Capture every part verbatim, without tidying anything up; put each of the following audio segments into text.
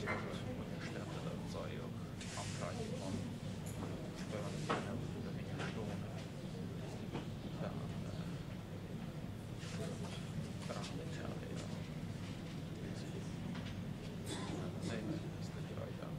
Unterstädter da så jag andra ifrån början av migration dan förhandlingskärlek nej det gör jag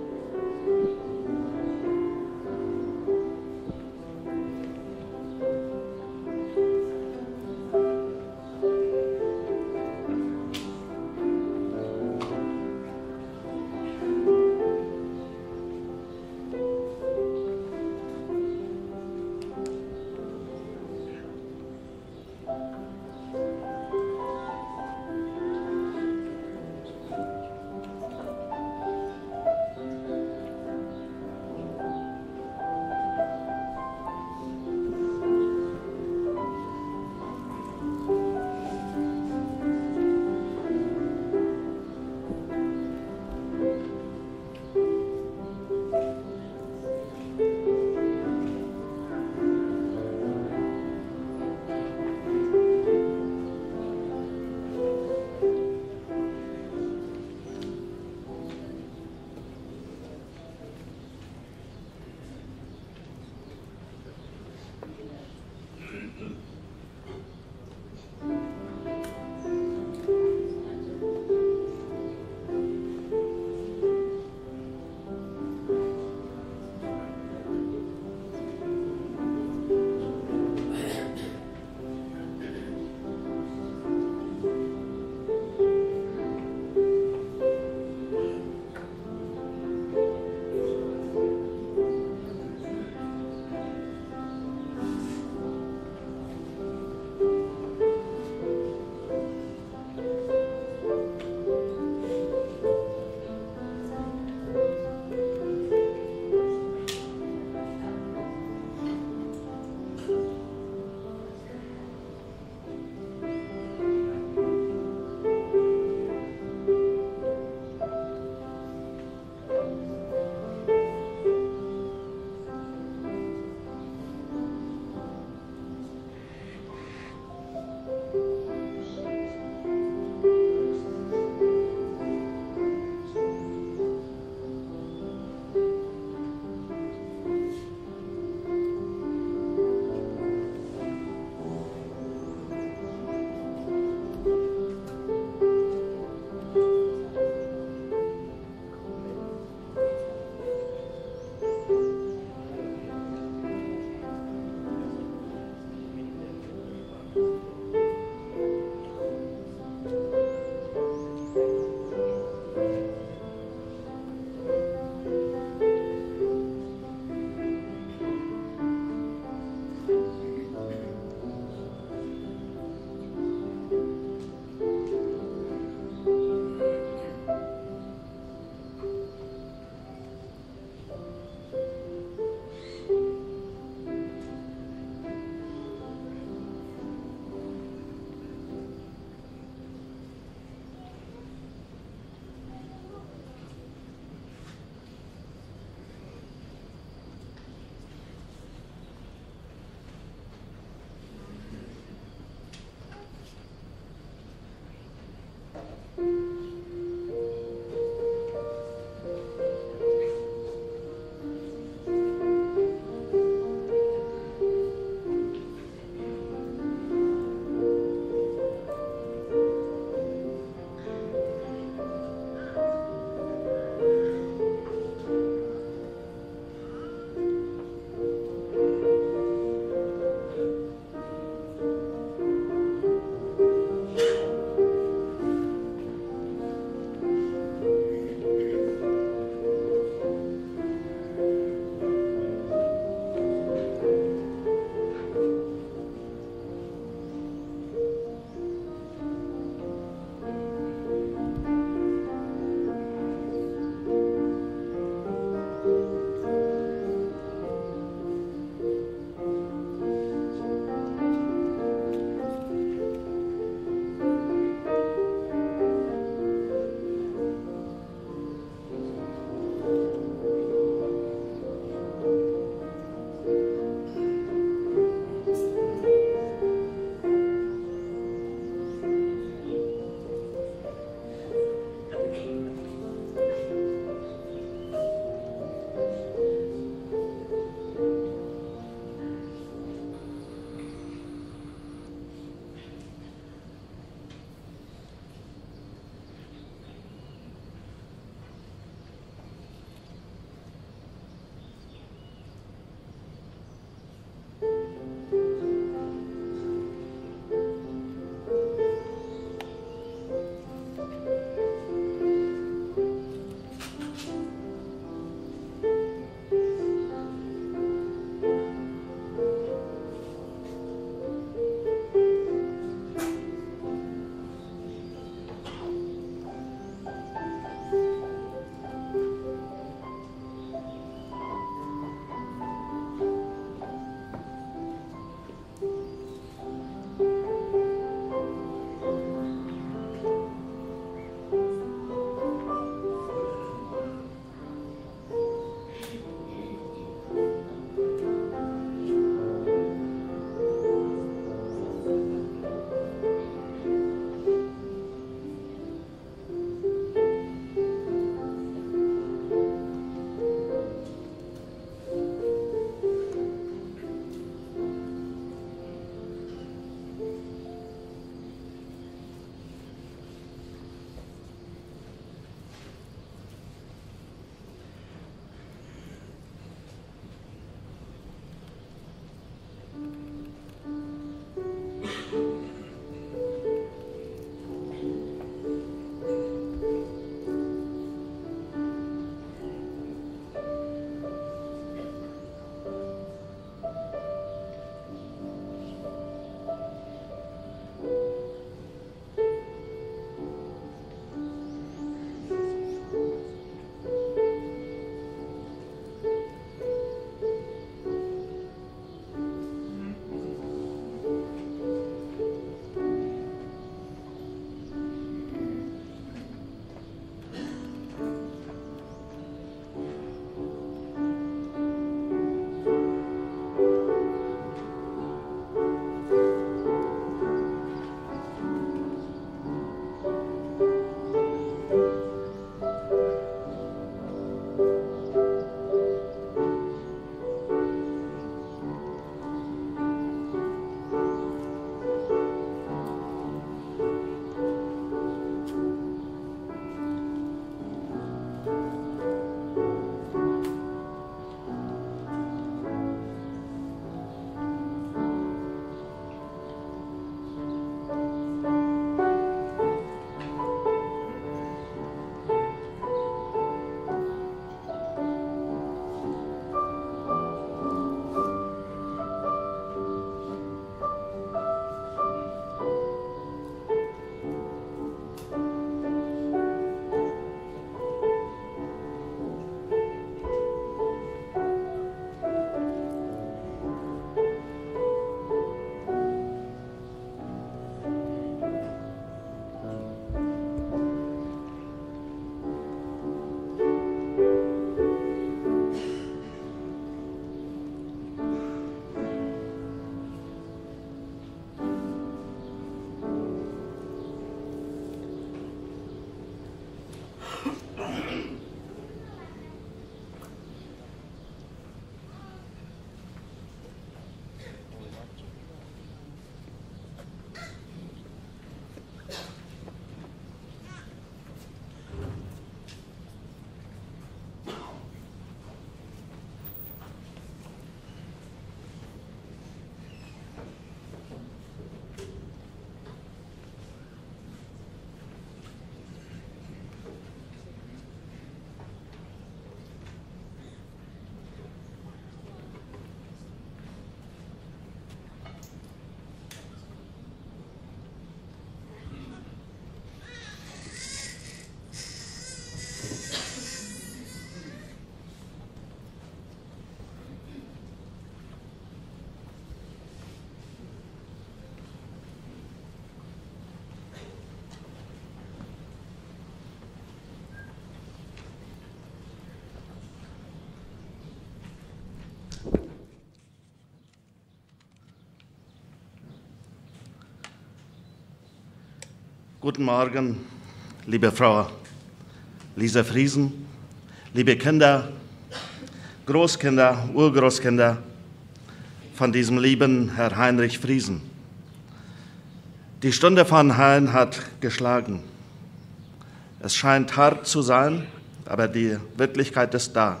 Guten Morgen, liebe Frau Lisa Friesen, liebe Kinder, Großkinder, Urgroßkinder von diesem lieben Herr Heinrich Friesen. Die Stunde von Hein hat geschlagen. Es scheint hart zu sein, aber die Wirklichkeit ist da.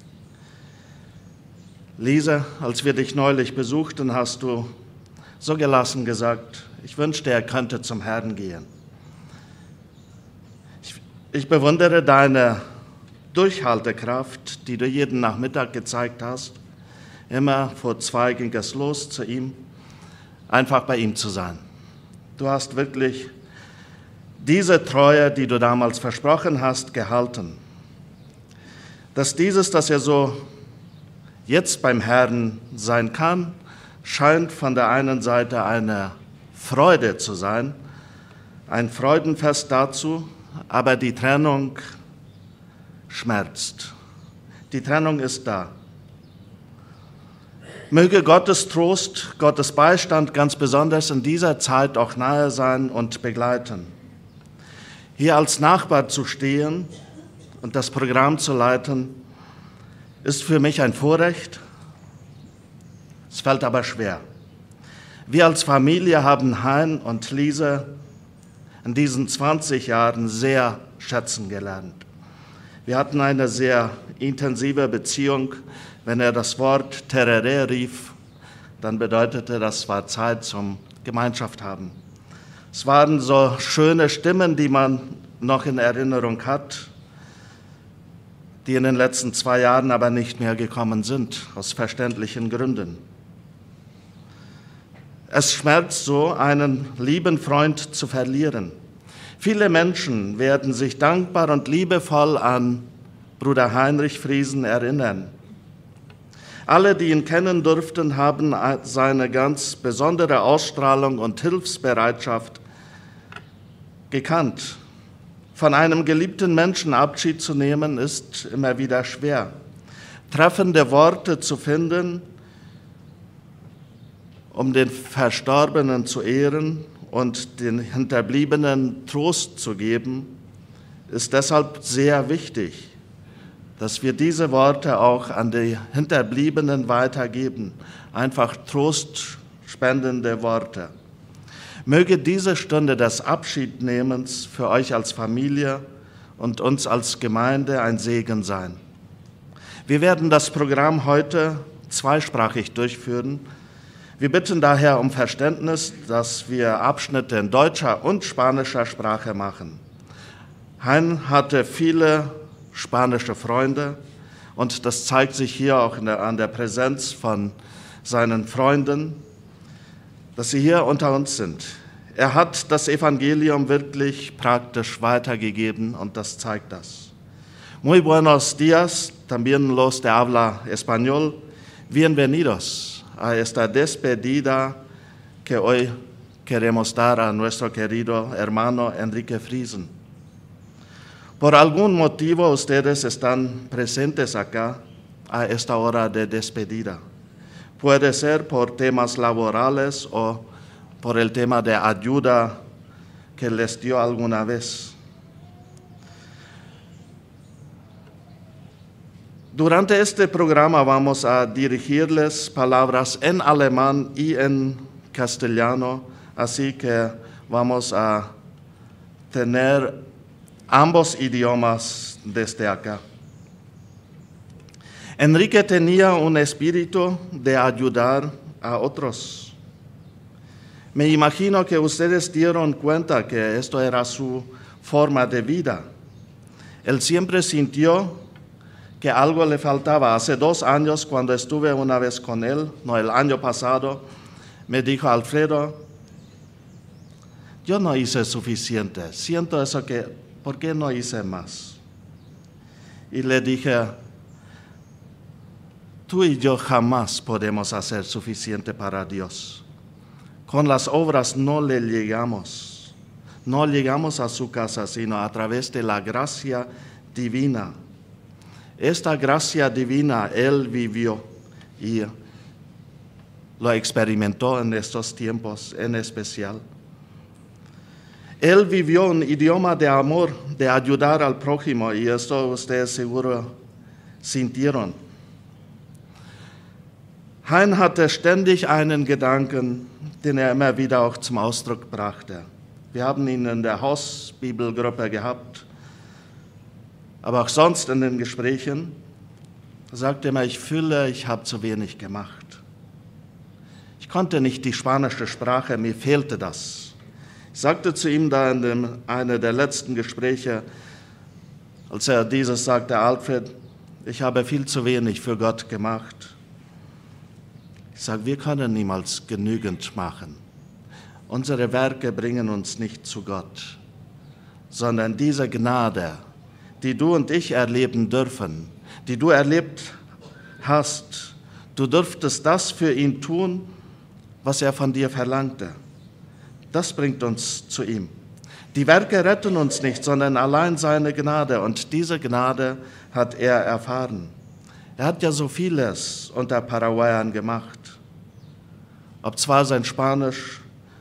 Lisa, als wir dich neulich besuchten, hast du so gelassen gesagt, ich wünschte, er könnte zum Herrn gehen. Ich, ich bewundere deine Durchhaltekraft, die du jeden Nachmittag gezeigt hast. Immer vor zwei ging es los zu ihm, einfach bei ihm zu sein. Du hast wirklich diese Treue, die du damals versprochen hast, gehalten. Dass dieses, dass er so jetzt beim Herrn sein kann, scheint von der einen Seite eine Freude zu sein, ein Freudenfest dazu, aber die Trennung schmerzt. Die Trennung ist da. Möge Gottes Trost, Gottes Beistand ganz besonders in dieser Zeit auch nahe sein und begleiten. Hier als Nachbar zu stehen und das Programm zu leiten, ist für mich ein Vorrecht. Es fällt aber schwer. Wir als Familie haben Hein und Lisa in diesen zwanzig Jahren sehr schätzen gelernt. Wir hatten eine sehr intensive Beziehung. Wenn er das Wort Terere rief, dann bedeutete das, war Zeit zum Gemeinschaft haben. Es waren so schöne Stimmen, die man noch in Erinnerung hat, die in den letzten zwei Jahren aber nicht mehr gekommen sind, aus verständlichen Gründen. Es schmerzt so, einen lieben Freund zu verlieren. Viele Menschen werden sich dankbar und liebevoll an Bruder Heinrich Friesen erinnern. Alle, die ihn kennen durften, haben seine ganz besondere Ausstrahlung und Hilfsbereitschaft gekannt. Von einem geliebten Menschen Abschied zu nehmen, ist immer wieder schwer. Treffende Worte zu finden, um den Verstorbenen zu ehren und den Hinterbliebenen Trost zu geben, ist deshalb sehr wichtig, dass wir diese Worte auch an die Hinterbliebenen weitergeben. Einfach trostspendende Worte. Möge diese Stunde des Abschiednehmens für euch als Familie und uns als Gemeinde ein Segen sein. Wir werden das Programm heute zweisprachig durchführen. Wir bitten daher um Verständnis, dass wir Abschnitte in deutscher und spanischer Sprache machen. Hein hatte viele spanische Freunde und das zeigt sich hier auch in der, an der Präsenz von seinen Freunden, dass sie hier unter uns sind. Er hat das Evangelium wirklich praktisch weitergegeben und das zeigt das. Muy buenos días, también los de habla español. Bienvenidos a esta despedida que hoy queremos dar a nuestro querido hermano Enrique Friesen. Por algún motivo ustedes están presentes acá a esta hora de despedida. Puede ser por temas laborales o por el tema de ayuda que les dio alguna vez. Durante este programa vamos a dirigirles palabras en alemán y en castellano, así que vamos a tener ambos idiomas desde acá. Enrique tenía un espíritu de ayudar a otros. Me imagino que ustedes dieron cuenta que esto era su forma de vida. Él siempre sintió que algo le faltaba. Hace dos años, cuando estuve una vez con él, no, el año pasado, me dijo: Alfredo, yo no hice suficiente. Siento eso que, ¿por qué no hice más? Y le dije: tú y yo jamás podemos hacer suficiente para Dios. Con las obras no le llegamos. No llegamos a su casa, sino a través de la gracia divina. Esta gracia divina Él vivió y lo experimentó en estos tiempos en especial. Él vivió un idioma de amor, de ayudar al prójimo, y esto ustedes seguro sintieron. Hein hatte ständig einen Gedanken, den er immer wieder auch zum Ausdruck brachte. Wir haben ihn in der Hausbibelgruppe gehabt, aber auch sonst in den Gesprächen. Er sagte immer, ich fühle, ich habe zu wenig gemacht. Ich konnte nicht die spanische Sprache, mir fehlte das. Ich sagte zu ihm da in dem, einer der letzten Gespräche, als er dieses sagte, Alfred, ich habe viel zu wenig für Gott gemacht. Ich sage, wir können niemals genügend machen. Unsere Werke bringen uns nicht zu Gott, sondern diese Gnade, die du und ich erleben dürfen, die du erlebt hast, du dürftest das für ihn tun, was er von dir verlangte. Das bringt uns zu ihm. Die Werke retten uns nicht, sondern allein seine Gnade. Und diese Gnade hat er erfahren. Er hat ja so vieles unter Paraguayern gemacht. Ob zwar sein Spanisch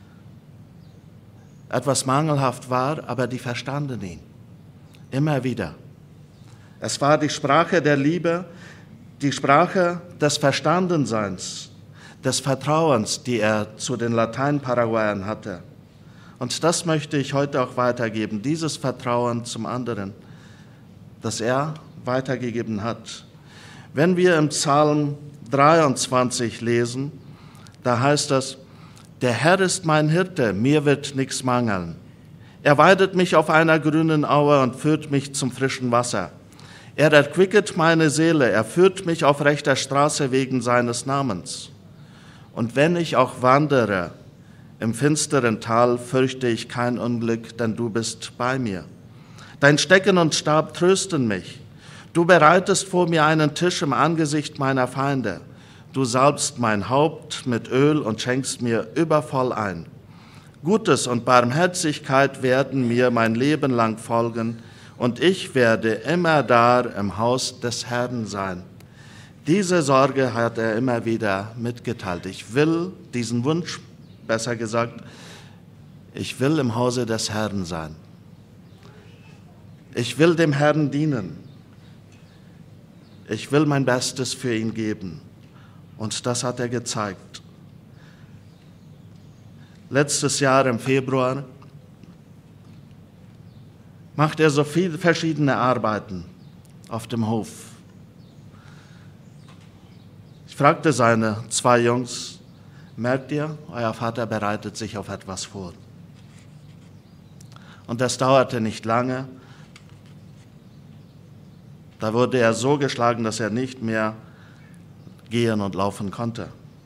etwas mangelhaft war, aber die verstanden ihn. Immer wieder. Es war die Sprache der Liebe, die Sprache des Verstandenseins, des Vertrauens, die er zu den Latein-Paraguayern hatte. Und das möchte ich heute auch weitergeben, dieses Vertrauen zum anderen, das er weitergegeben hat. Wenn wir im Psalm dreiundzwanzig lesen, da heißt es, der Herr ist mein Hirte, mir wird nichts mangeln. Er weidet mich auf einer grünen Aue und führt mich zum frischen Wasser. Er erquicket meine Seele, er führt mich auf rechter Straße wegen seines Namens. Und wenn ich auch wandere im finsteren Tal, fürchte ich kein Unglück, denn du bist bei mir. Dein Stecken und Stab trösten mich. Du bereitest vor mir einen Tisch im Angesicht meiner Feinde. Du salbst mein Haupt mit Öl und schenkst mir übervoll ein. Gutes und Barmherzigkeit werden mir mein Leben lang folgen, und ich werde immer da im Haus des Herrn sein. Diese Sorge hat er immer wieder mitgeteilt. Ich will diesen Wunsch, besser gesagt, ich will im Hause des Herrn sein. Ich will dem Herrn dienen. Ich will mein Bestes für ihn geben. Und das hat er gezeigt. Letztes Jahr im Februar macht er so viele verschiedene Arbeiten auf dem Hof. Ich fragte seine zwei Jungs, merkt ihr, euer Vater bereitet sich auf etwas vor. Und das dauerte nicht lange. Da wurde er so geschlagen, dass er nicht mehr gehen und laufen konnte.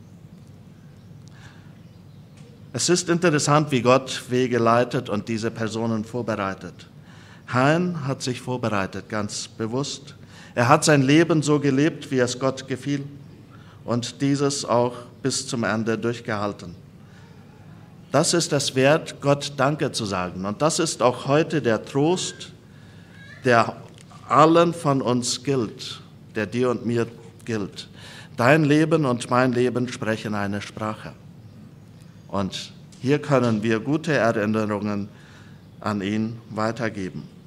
Es ist interessant, wie Gott Wege leitet und diese Personen vorbereitet. Hein hat sich vorbereitet, ganz bewusst. Er hat sein Leben so gelebt, wie es Gott gefiel, und dieses auch bis zum Ende durchgehalten. Das ist es wert, Gott Danke zu sagen. Und das ist auch heute der Trost, der allen von uns gilt, der dir und mir gilt. Dein Leben und mein Leben sprechen eine Sprache. Und hier können wir gute Erinnerungen an ihn weitergeben.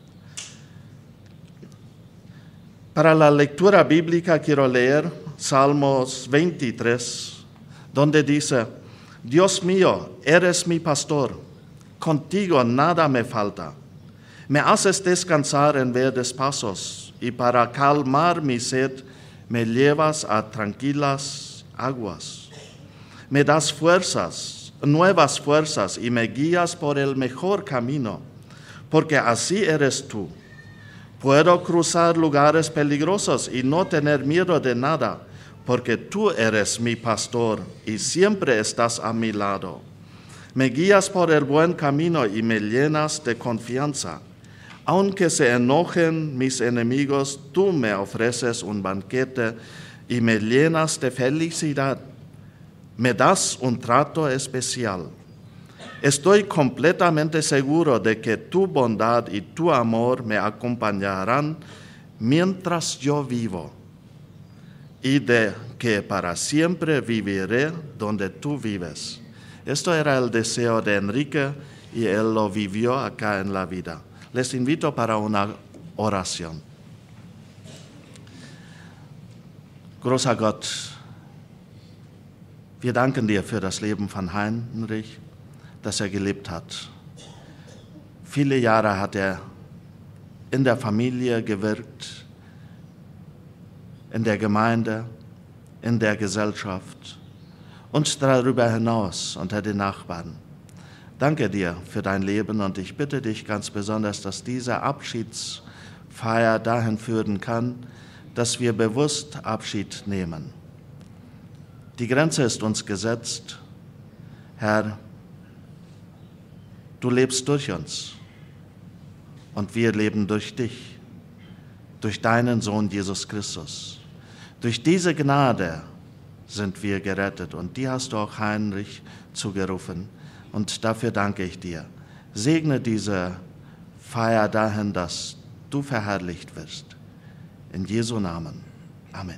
Para la lectura bíblica quiero leer Salmos veintitrés, donde dice, Dios mío, eres mi pastor, contigo nada me falta. Me haces descansar en verdes pasos y para calmar mi sed me llevas a tranquilas aguas. Me das fuerzas, nuevas fuerzas y me guías por el mejor camino, porque así eres tú. Puedo cruzar lugares peligrosos y no tener miedo de nada, porque tú eres mi pastor y siempre estás a mi lado. Me guías por el buen camino y me llenas de confianza. Aunque se enojen mis enemigos, tú me ofreces un banquete y me llenas de felicidad. Me das un trato especial. Estoy completamente seguro de que tu bondad y tu amor me acompañarán mientras yo vivo, y de que para siempre viviré donde tú vives, Esto era el deseo de Enrique y él lo vivió acá en la vida. Les invito para una oración. Großer Gott, wir danken dir für das Leben von Heinrich, das er gelebt hat. Viele Jahre hat er in der Familie gewirkt, in der Gemeinde, in der Gesellschaft und darüber hinaus unter den Nachbarn. Danke dir für dein Leben und ich bitte dich ganz besonders, dass diese Abschiedsfeier dahin führen kann, dass wir bewusst Abschied nehmen. Die Grenze ist uns gesetzt. Herr, du lebst durch uns und wir leben durch dich, durch deinen Sohn Jesus Christus. Durch diese Gnade sind wir gerettet und die hast du auch Heinrich zugerufen und dafür danke ich dir. Segne diese Feier dahin, dass du verherrlicht wirst. In Jesu Namen. Amen.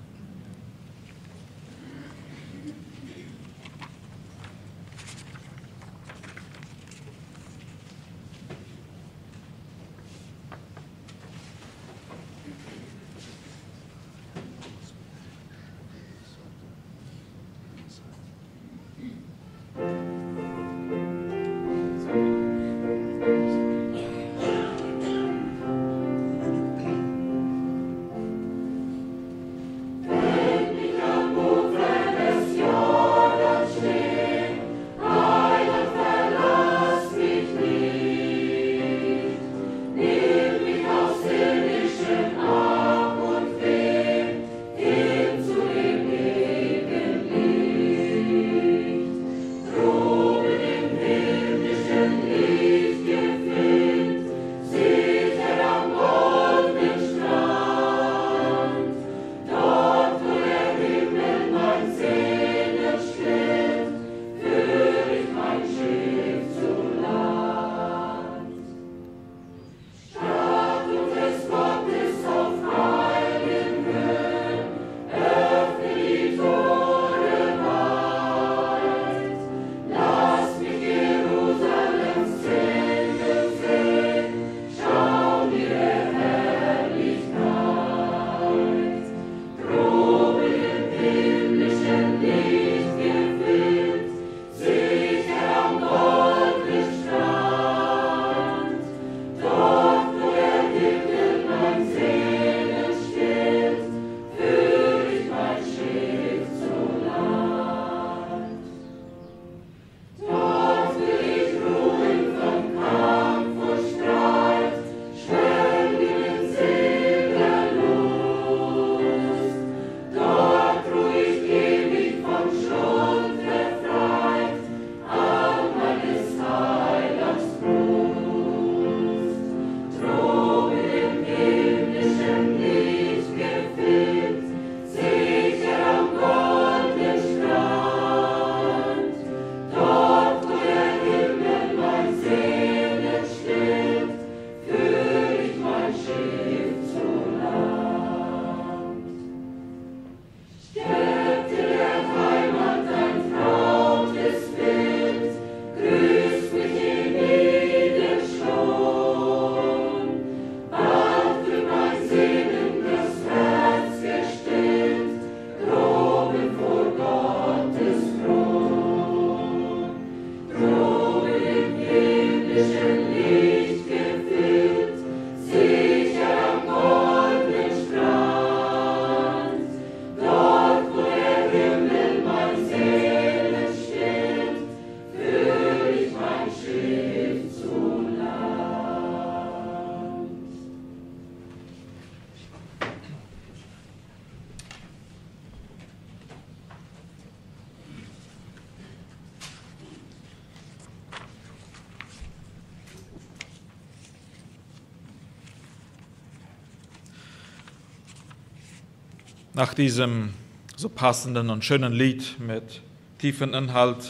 Nach diesem so passenden und schönen Lied mit tiefem Inhalt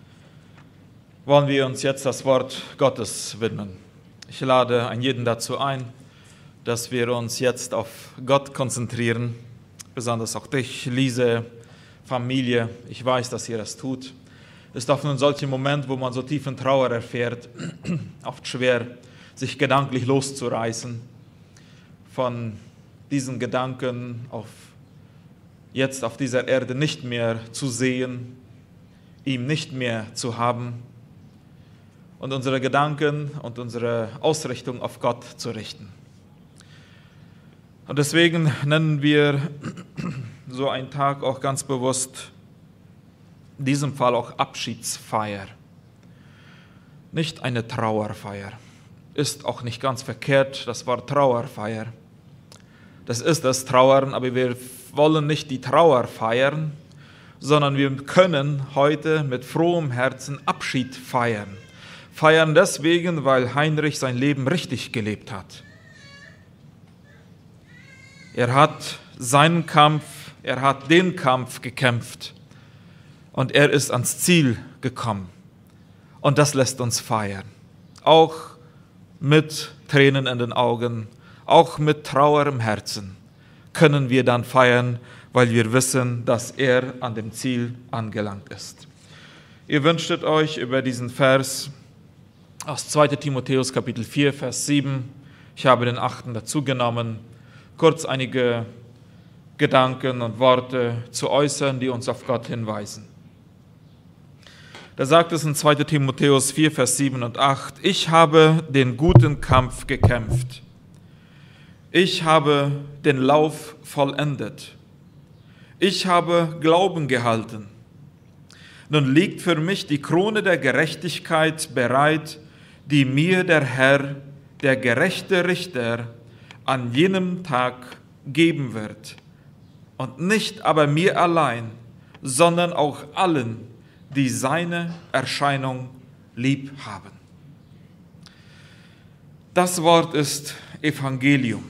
wollen wir uns jetzt das Wort Gottes widmen. Ich lade einen jeden dazu ein, dass wir uns jetzt auf Gott konzentrieren, besonders auch dich, Lise, Familie. Ich weiß, dass ihr das tut. ist oft in solchen Momenten, wo man so tief in Trauer erfährt, oft schwer, sich gedanklich loszureißen von diesen Gedanken, auf jetzt auf dieser Erde nicht mehr zu sehen, ihm nicht mehr zu haben und unsere Gedanken und unsere Ausrichtung auf Gott zu richten. Und deswegen nennen wir so einen Tag auch ganz bewusst, in diesem Fall auch Abschiedsfeier. Nicht eine Trauerfeier. Ist auch nicht ganz verkehrt, das Wort Trauerfeier. Das ist das Trauern, aber wir wollen nicht die Trauer feiern, sondern wir können heute mit frohem Herzen Abschied feiern. Feiern deswegen, weil Heinrich sein Leben richtig gelebt hat. Er hat seinen Kampf, er hat den Kampf gekämpft und er ist ans Ziel gekommen. Und das lässt uns feiern. Auch mit Tränen in den Augen, auch mit Trauer im Herzen können wir dann feiern, weil wir wissen, dass er an dem Ziel angelangt ist. Ihr wünschtet euch über diesen Vers aus zweiter Timotheus Kapitel vier, Vers sieben, ich habe den achten dazu genommen, kurz einige Gedanken und Worte zu äußern, die uns auf Gott hinweisen. Da sagt es in zweiter Timotheus vier, Vers sieben und acht, ich habe den guten Kampf gekämpft. Ich habe den Lauf vollendet. Ich habe Glauben gehalten. Nun liegt für mich die Krone der Gerechtigkeit bereit, die mir der Herr, der gerechte Richter, an jenem Tag geben wird. Und nicht aber mir allein, sondern auch allen, die seine Erscheinung lieb haben. Das Wort ist Evangelium.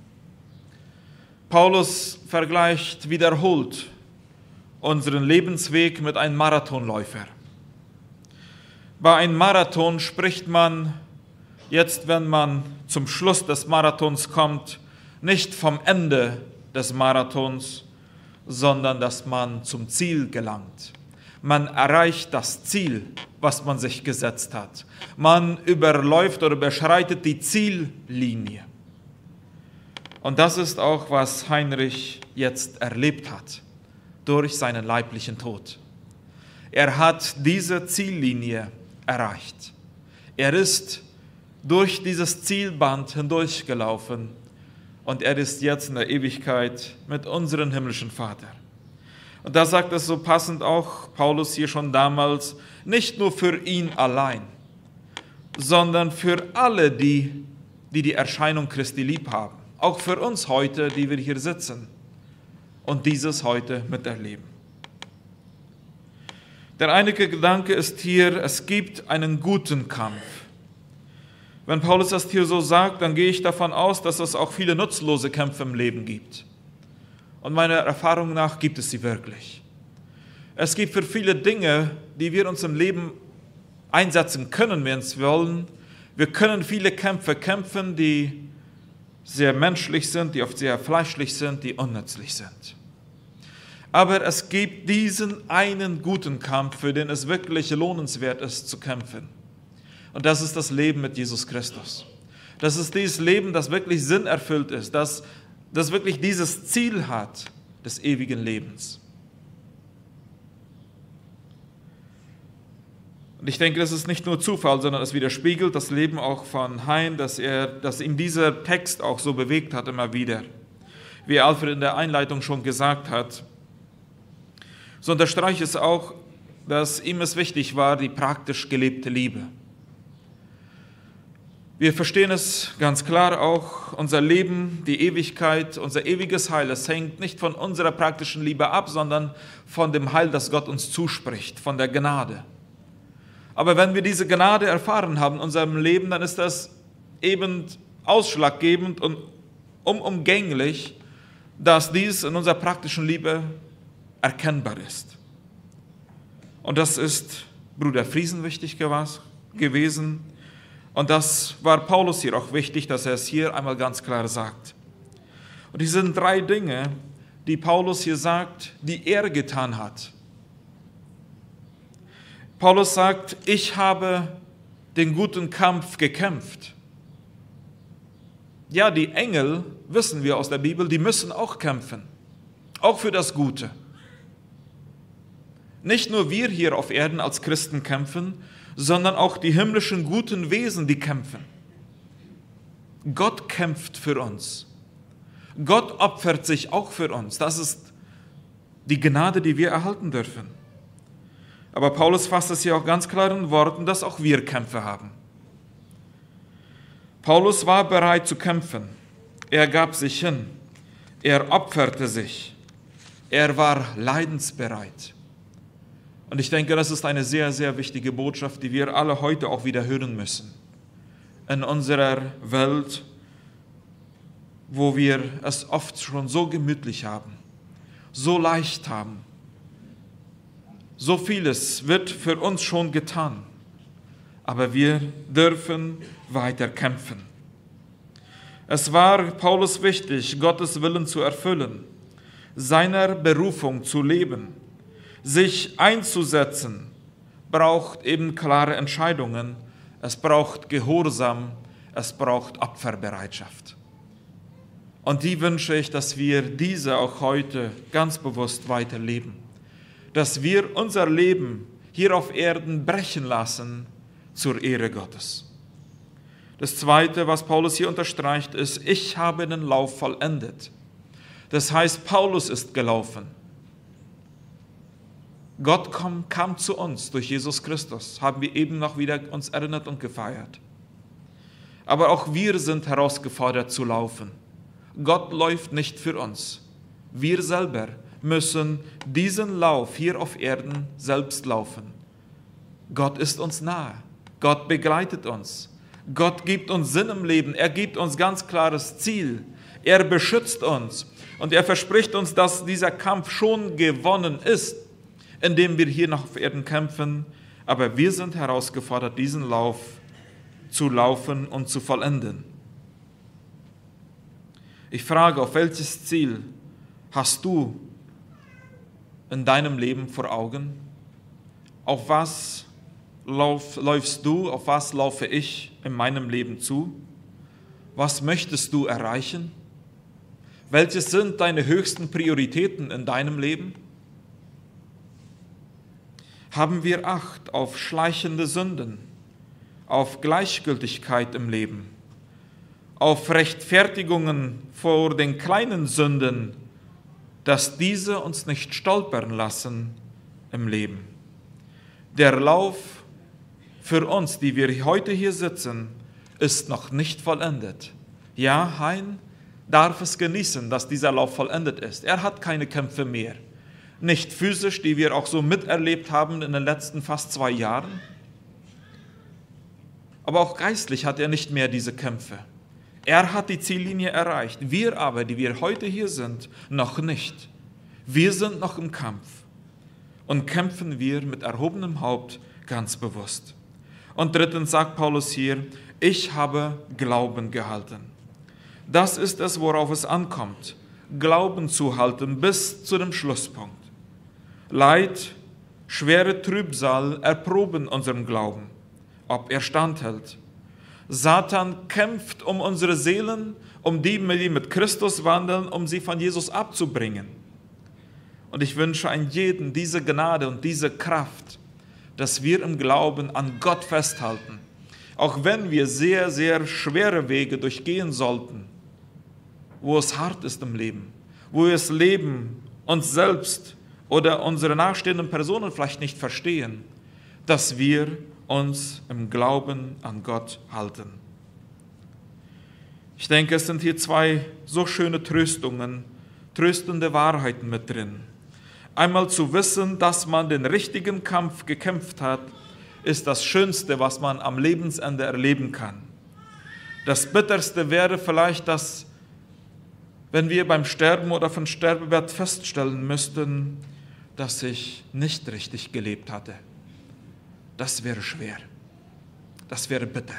Paulus vergleicht wiederholt unseren Lebensweg mit einem Marathonläufer. Bei einem Marathon spricht man jetzt, wenn man zum Schluss des Marathons kommt, nicht vom Ende des Marathons, sondern dass man zum Ziel gelangt. Man erreicht das Ziel, was man sich gesetzt hat. Man überläuft oder überschreitet die Ziellinie. Und das ist auch, was Heinrich jetzt erlebt hat, durch seinen leiblichen Tod. Er hat diese Ziellinie erreicht. Er ist durch dieses Zielband hindurchgelaufen und er ist jetzt in der Ewigkeit mit unserem himmlischen Vater. Und da sagt es so passend auch Paulus hier schon damals, nicht nur für ihn allein, sondern für alle, die die, die Erscheinung Christi lieb haben. Auch für uns heute, die wir hier sitzen und dieses heute miterleben. Der einige Gedanke ist hier, es gibt einen guten Kampf. Wenn Paulus das hier so sagt, dann gehe ich davon aus, dass es auch viele nutzlose Kämpfe im Leben gibt. Und meiner Erfahrung nach gibt es sie wirklich. Es gibt für viele Dinge, die wir uns im Leben einsetzen können, wenn wir es wollen. Wir können viele Kämpfe kämpfen, die sehr menschlich sind, die oft sehr fleischlich sind, die unnützlich sind. Aber es gibt diesen einen guten Kampf, für den es wirklich lohnenswert ist zu kämpfen. Und das ist das Leben mit Jesus Christus. Das ist dieses Leben, das wirklich sinnerfüllt ist, das, das wirklich dieses Ziel hat des ewigen Lebens. Und ich denke, das ist nicht nur Zufall, sondern es widerspiegelt das Leben auch von Hein, dass, er, dass ihm dieser Text auch so bewegt hat immer wieder. Wie Alfred in der Einleitung schon gesagt hat, so unterstreicht es auch, dass ihm es wichtig war, die praktisch gelebte Liebe. Wir verstehen es ganz klar auch, unser Leben, die Ewigkeit, unser ewiges Heil, es hängt nicht von unserer praktischen Liebe ab, sondern von dem Heil, das Gott uns zuspricht, von der Gnade. Aber wenn wir diese Gnade erfahren haben in unserem Leben, dann ist das eben ausschlaggebend und unumgänglich, dass dies in unserer praktischen Liebe erkennbar ist. Und das ist Bruder Friesen wichtig gewesen. Und das war Paulus hier auch wichtig, dass er es hier einmal ganz klar sagt. Und diese sind drei Dinge, die Paulus hier sagt, die er getan hat. Paulus sagt, ich habe den guten Kampf gekämpft. Ja, die Engel, wissen wir aus der Bibel, die müssen auch kämpfen, auch für das Gute. Nicht nur wir hier auf Erden als Christen kämpfen, sondern auch die himmlischen guten Wesen, die kämpfen. Gott kämpft für uns. Gott opfert sich auch für uns. Das ist die Gnade, die wir erhalten dürfen. Aber Paulus fasst es hier auch ganz klar in Worten, dass auch wir Kämpfe haben. Paulus war bereit zu kämpfen. Er gab sich hin. Er opferte sich. Er war leidensbereit. Und ich denke, das ist eine sehr, sehr wichtige Botschaft, die wir alle heute auch wieder hören müssen. In unserer Welt, wo wir es oft schon so gemütlich haben, so leicht haben. So vieles wird für uns schon getan, aber wir dürfen weiter kämpfen. Es war Paulus wichtig, Gottes Willen zu erfüllen, seiner Berufung zu leben. Sich einzusetzen, braucht eben klare Entscheidungen, es braucht Gehorsam, es braucht Opferbereitschaft. Und die wünsche ich, dass wir diese auch heute ganz bewusst weiterleben. Dass wir unser Leben hier auf Erden brechen lassen zur Ehre Gottes. Das Zweite, was Paulus hier unterstreicht, ist, ich habe den Lauf vollendet. Das heißt, Paulus ist gelaufen. Gott kam, kam zu uns durch Jesus Christus, haben wir eben noch wieder uns erinnert und gefeiert. Aber auch wir sind herausgefordert zu laufen. Gott läuft nicht für uns. Wir selber müssen diesen Lauf hier auf Erden selbst laufen. Gott ist uns nahe. Gott begleitet uns. Gott gibt uns Sinn im Leben. Er gibt uns ganz klares Ziel. Er beschützt uns. Und er verspricht uns, dass dieser Kampf schon gewonnen ist, indem wir hier noch auf Erden kämpfen. Aber wir sind herausgefordert, diesen Lauf zu laufen und zu vollenden. Ich frage, auf welches Ziel hast du in deinem Leben vor Augen? Auf was lauf, läufst du, auf was laufe ich in meinem Leben zu? Was möchtest du erreichen? Welches sind deine höchsten Prioritäten in deinem Leben? Haben wir Acht auf schleichende Sünden, auf Gleichgültigkeit im Leben, auf Rechtfertigungen vor den kleinen Sünden, dass diese uns nicht stolpern lassen im Leben. Der Lauf für uns, die wir heute hier sitzen, ist noch nicht vollendet. Ja, Hein darf es genießen, dass dieser Lauf vollendet ist. Er hat keine Kämpfe mehr. Nicht physisch, die wir auch so miterlebt haben in den letzten fast zwei Jahren. Aber auch geistlich hat er nicht mehr diese Kämpfe. Er hat die Ziellinie erreicht. Wir aber, die wir heute hier sind, noch nicht. Wir sind noch im Kampf. Und kämpfen wir mit erhobenem Haupt ganz bewusst. Und drittens sagt Paulus hier, ich habe Glauben gehalten. Das ist es, worauf es ankommt. Glauben zu halten bis zu dem Schlusspunkt. Leid, schwere Trübsal erproben unseren Glauben, ob er standhält. Satan kämpft um unsere Seelen, um die, die mit Christus wandeln, um sie von Jesus abzubringen. Und ich wünsche an jeden diese Gnade und diese Kraft, dass wir im Glauben an Gott festhalten, auch wenn wir sehr, sehr schwere Wege durchgehen sollten, wo es hart ist im Leben, wo wir das Leben uns selbst oder unsere nachstehenden Personen vielleicht nicht verstehen, dass wir uns im Glauben an Gott halten. Ich denke, es sind hier zwei so schöne Tröstungen, tröstende Wahrheiten mit drin. Einmal zu wissen, dass man den richtigen Kampf gekämpft hat, ist das Schönste, was man am Lebensende erleben kann. Das Bitterste wäre vielleicht, dass, wenn wir beim Sterben oder vom Sterbebett feststellen müssten, dass ich nicht richtig gelebt hatte. Das wäre schwer. Das wäre bitter.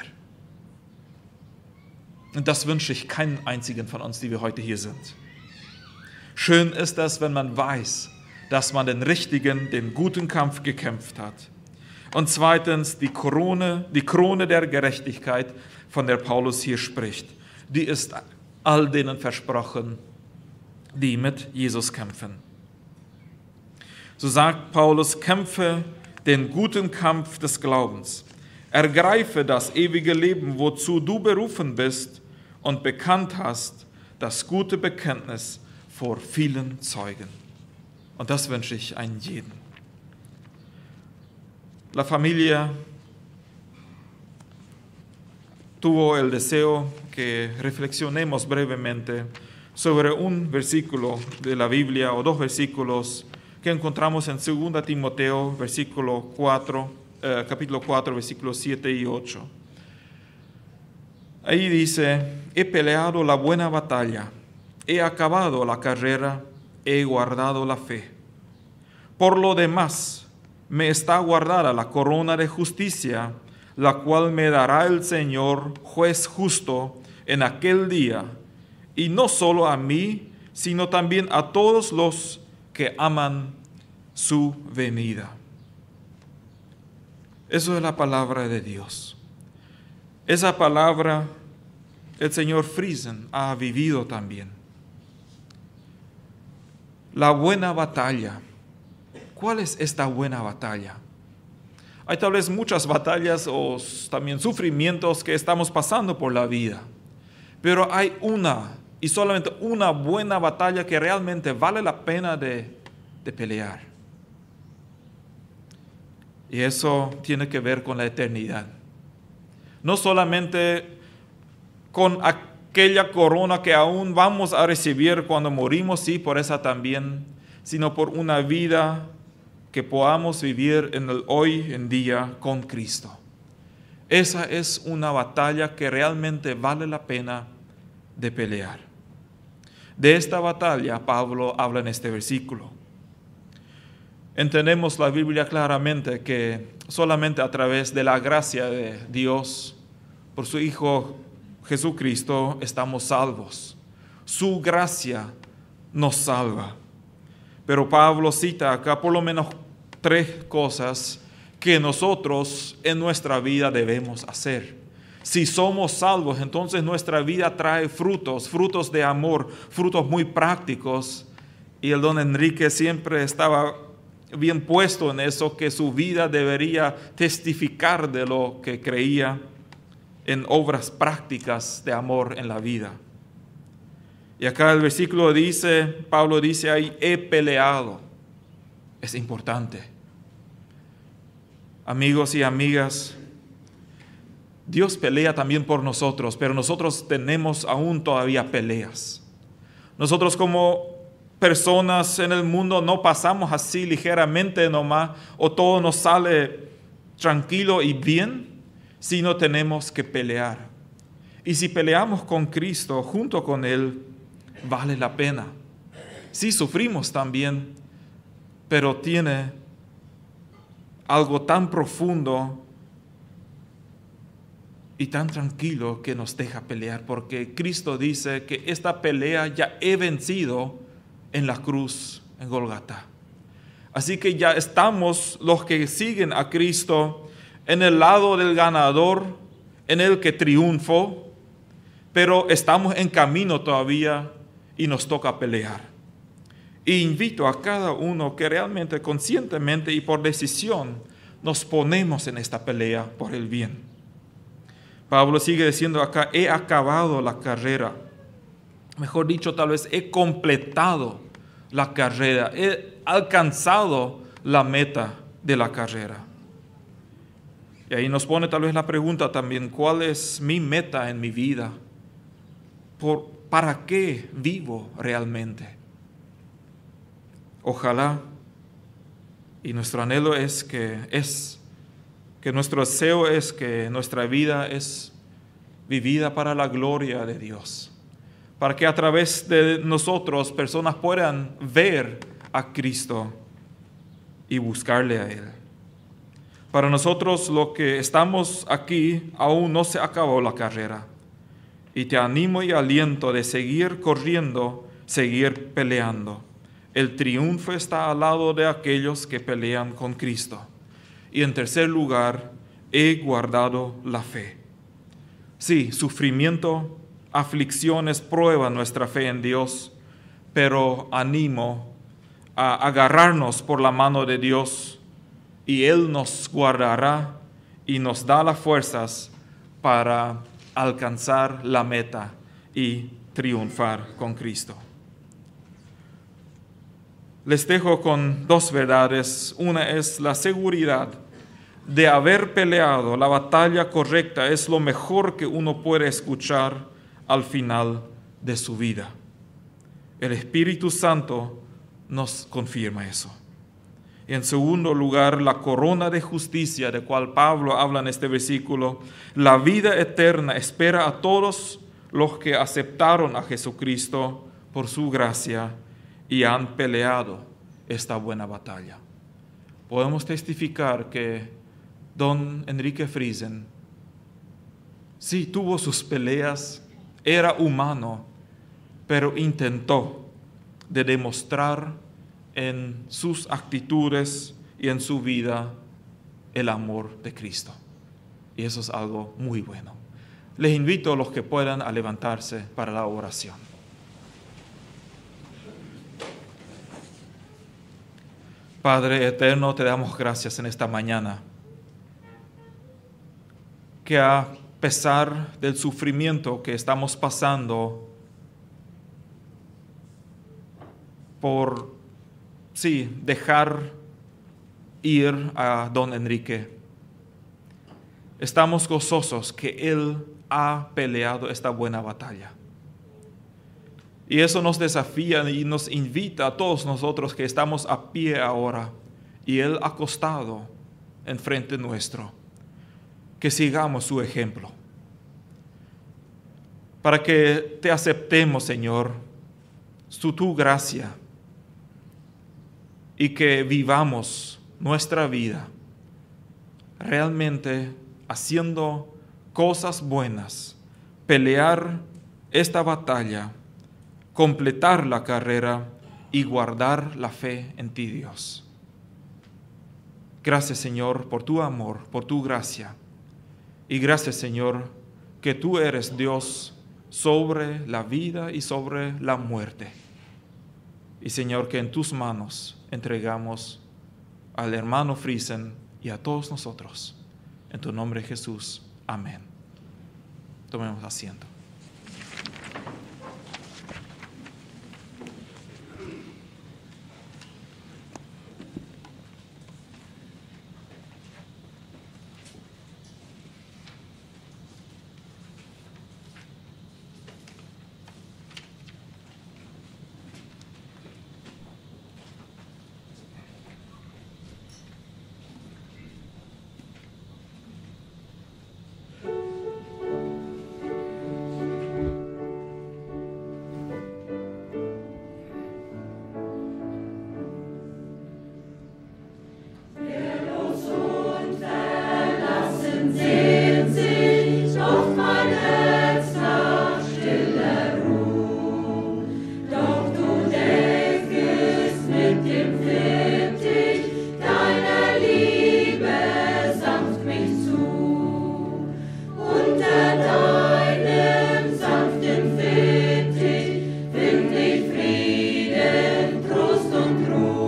Und das wünsche ich keinen einzigen von uns, die wir heute hier sind. Schön ist es, wenn man weiß, dass man den richtigen, den guten Kampf gekämpft hat. Und zweitens die Krone, die Krone der Gerechtigkeit, von der Paulus hier spricht. Die ist all denen versprochen, die mit Jesus kämpfen. So sagt Paulus, kämpfe den guten Kampf des Glaubens. Ergreife das ewige Leben, wozu du berufen bist und bekannt hast, das gute Bekenntnis vor vielen Zeugen. Und das wünsche ich einem jeden. La familia tuvo el deseo que reflexionemos brevemente sobre un versículo de la Biblia o dos versículos que encontramos en segunda Timoteo, versículo cuatro, eh, capítulo cuatro, versículos siete y ocho. Ahí dice, he peleado la buena batalla, he acabado la carrera, he guardado la fe. Por lo demás, me está guardada la corona de justicia, la cual me dará el Señor, juez justo, en aquel día, y no solo a mí, sino también a todos los que aman su venida. Eso es la palabra de Dios. Esa palabra el señor Friesen ha vivido también. La buena batalla. ¿Cuál es esta buena batalla? Hay tal vez muchas batallas o también sufrimientos que estamos pasando por la vida, pero hay una y solamente una buena batalla que realmente vale la pena de, de pelear. Y eso tiene que ver con la eternidad. No solamente con aquella corona que aún vamos a recibir cuando morimos, sí, por esa también, sino por una vida que podamos vivir en el hoy en día con Cristo. Esa es una batalla que realmente vale la pena de pelear. De esta batalla Pablo habla en este versículo. Entendemos la Biblia claramente que solamente a través de la gracia de Dios, por su Hijo Jesucristo, estamos salvos. Su gracia nos salva. Pero Pablo cita acá por lo menos tres cosas que nosotros en nuestra vida debemos hacer. Si somos salvos, entonces nuestra vida trae frutos, frutos de amor, frutos muy prácticos. Y el don Enrique siempre estaba bien puesto en eso, que su vida debería testificar de lo que creía en obras prácticas de amor en la vida. Y acá el versículo dice, Pablo dice ahí, he peleado. Es importante. Amigos y amigas, Dios pelea también por nosotros, pero nosotros tenemos aún todavía peleas. Nosotros como personas en el mundo no pasamos así ligeramente nomás, o todo nos sale tranquilo y bien, sino tenemos que pelear. Y si peleamos con Cristo, junto con Él, vale la pena. Sí sufrimos también, pero tiene algo tan profundo y tan tranquilo que nos deja pelear, porque Cristo dice que esta pelea ya he vencido en la cruz, en Golgata. Así que ya estamos los que siguen a Cristo en el lado del ganador, en el que triunfó, pero estamos en camino todavía y nos toca pelear. E invito a cada uno que realmente, conscientemente y por decisión, nos ponemos en esta pelea por el bien. Pablo sigue diciendo acá, he acabado la carrera. Mejor dicho, tal vez he completado la carrera, he alcanzado la meta de la carrera. Y ahí nos pone tal vez la pregunta también, ¿cuál es mi meta en mi vida? ¿Por, ¿Para qué vivo realmente? Ojalá, y nuestro anhelo es que, es que nuestro deseo es que nuestra vida es vivida para la gloria de Dios, para que a través de nosotros personas puedan ver a Cristo y buscarle a Él. Para nosotros, los que estamos aquí, aún no se acabó la carrera. Y te animo y aliento de seguir corriendo, seguir peleando. El triunfo está al lado de aquellos que pelean con Cristo. Y en tercer lugar, he guardado la fe. Sí, sufrimiento, aflicciones prueban nuestra fe en Dios, pero animo a agarrarnos por la mano de Dios y Él nos guardará y nos da las fuerzas para alcanzar la meta y triunfar con Cristo. Les dejo con dos verdades. Una es la seguridad de haber peleado la batalla correcta. Es lo mejor que uno puede escuchar al final de su vida. El Espíritu Santo nos confirma eso. Y en segundo lugar, la corona de justicia de cual Pablo habla en este versículo. La vida eterna espera a todos los que aceptaron a Jesucristo por su gracia y han peleado esta buena batalla. Podemos testificar que don Enrique Friesen sí tuvo sus peleas, era humano, pero intentó de demostrar en sus actitudes y en su vida el amor de Cristo. Y eso es algo muy bueno. Les invito a los que puedan a levantarse para la oración. Padre eterno, te damos gracias en esta mañana, que a pesar del sufrimiento que estamos pasando por, sí, dejar ir a don Enrique, estamos gozosos que Él ha peleado esta buena batalla. Y eso nos desafía y nos invita a todos nosotros que estamos a pie ahora y Él acostado enfrente nuestro, que sigamos su ejemplo. Para que te aceptemos, Señor, su tu gracia y que vivamos nuestra vida realmente haciendo cosas buenas, pelear esta batalla, completar la carrera y guardar la fe en ti, Dios. Gracias, Señor, por tu amor, por tu gracia. Y gracias, Señor, que tú eres Dios sobre la vida y sobre la muerte. Y, Señor, que en tus manos entregamos al hermano Friesen y a todos nosotros. En tu nombre, Jesús. Amén. Tomemos asiento.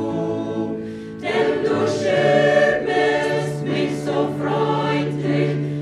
So freundlich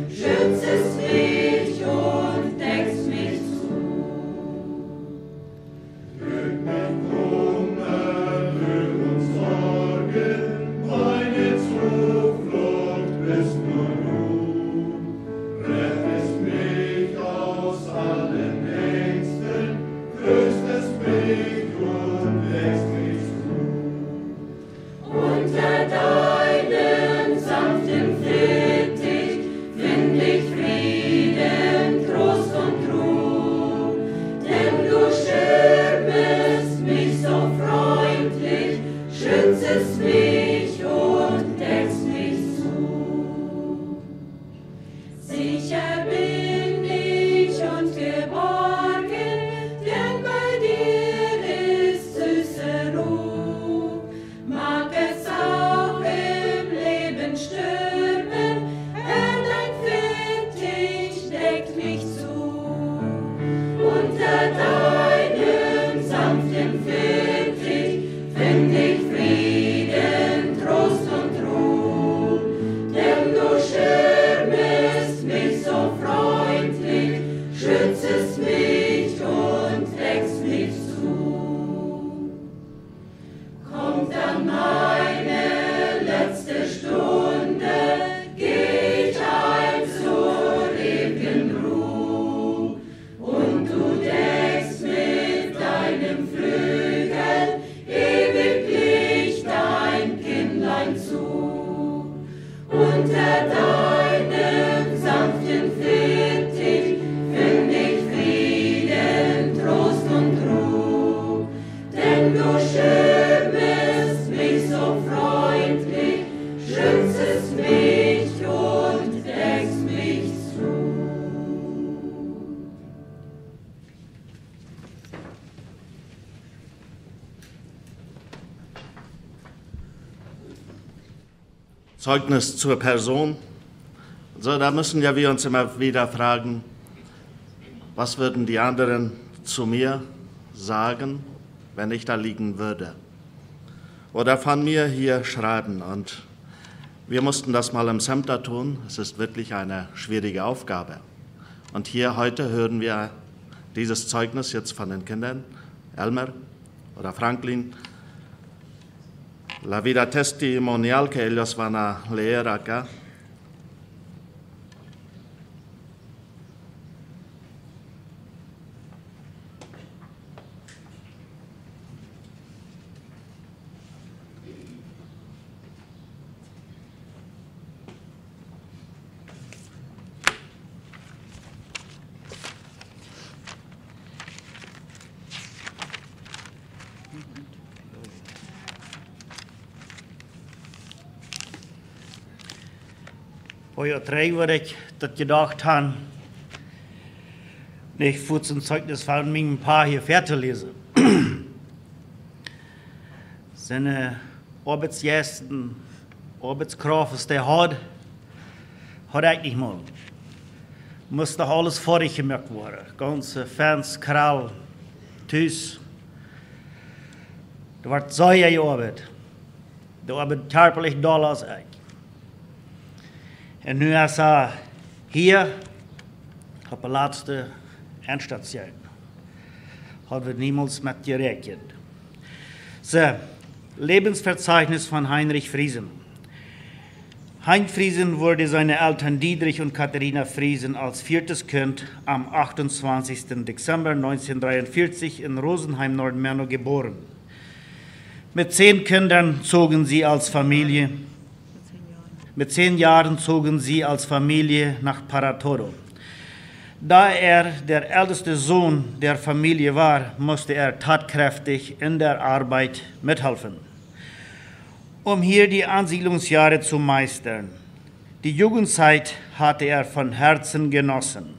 Zeugnis zur Person. So, da müssen ja wir uns immer wieder fragen, was würden die anderen zu mir sagen, wenn ich da liegen würde? Oder von mir hier schreiben. Und wir mussten das mal im Center tun. Es ist wirklich eine schwierige Aufgabe. Und hier heute hören wir dieses Zeugnis jetzt von den Kindern, Elmer oder Franklin. La vida testimonial que ellos van a leer acá. Voor je drie wat ik dat gedacht habe, nicht für zum Zeugnis von mir ein paar hier fertig lesen. Seine Arbeitsgästen, Arbeitskraft, was der hat, hat er nicht mal. Muss doch alles fertig gemacht werden. Ganze Fans, Krall, Tüß. Da wird sehr gearbeitet. Da arbeitet körperlich Dollars eigentlich. Und nu ist er hier op de laatste eindstation. Haben wir niemals mit gerechnet. So, Lebensverzeichnis von Heinrich Friesen. Hein Friesen wurde seine Eltern Dietrich und Katharina Friesen als viertes Kind am achtundzwanzigsten Dezember neunzehnhundertdreiundvierzig in Rosenheim, Nordmerno geboren. Mit zehn Kindern zogen sie als Familie Mit zehn Jahren zogen sie als Familie nach Paratoro. Da er der älteste Sohn der Familie war, musste er tatkräftig in der Arbeit mithelfen, um hier die Ansiedlungsjahre zu meistern. Die Jugendzeit hatte er von Herzen genossen.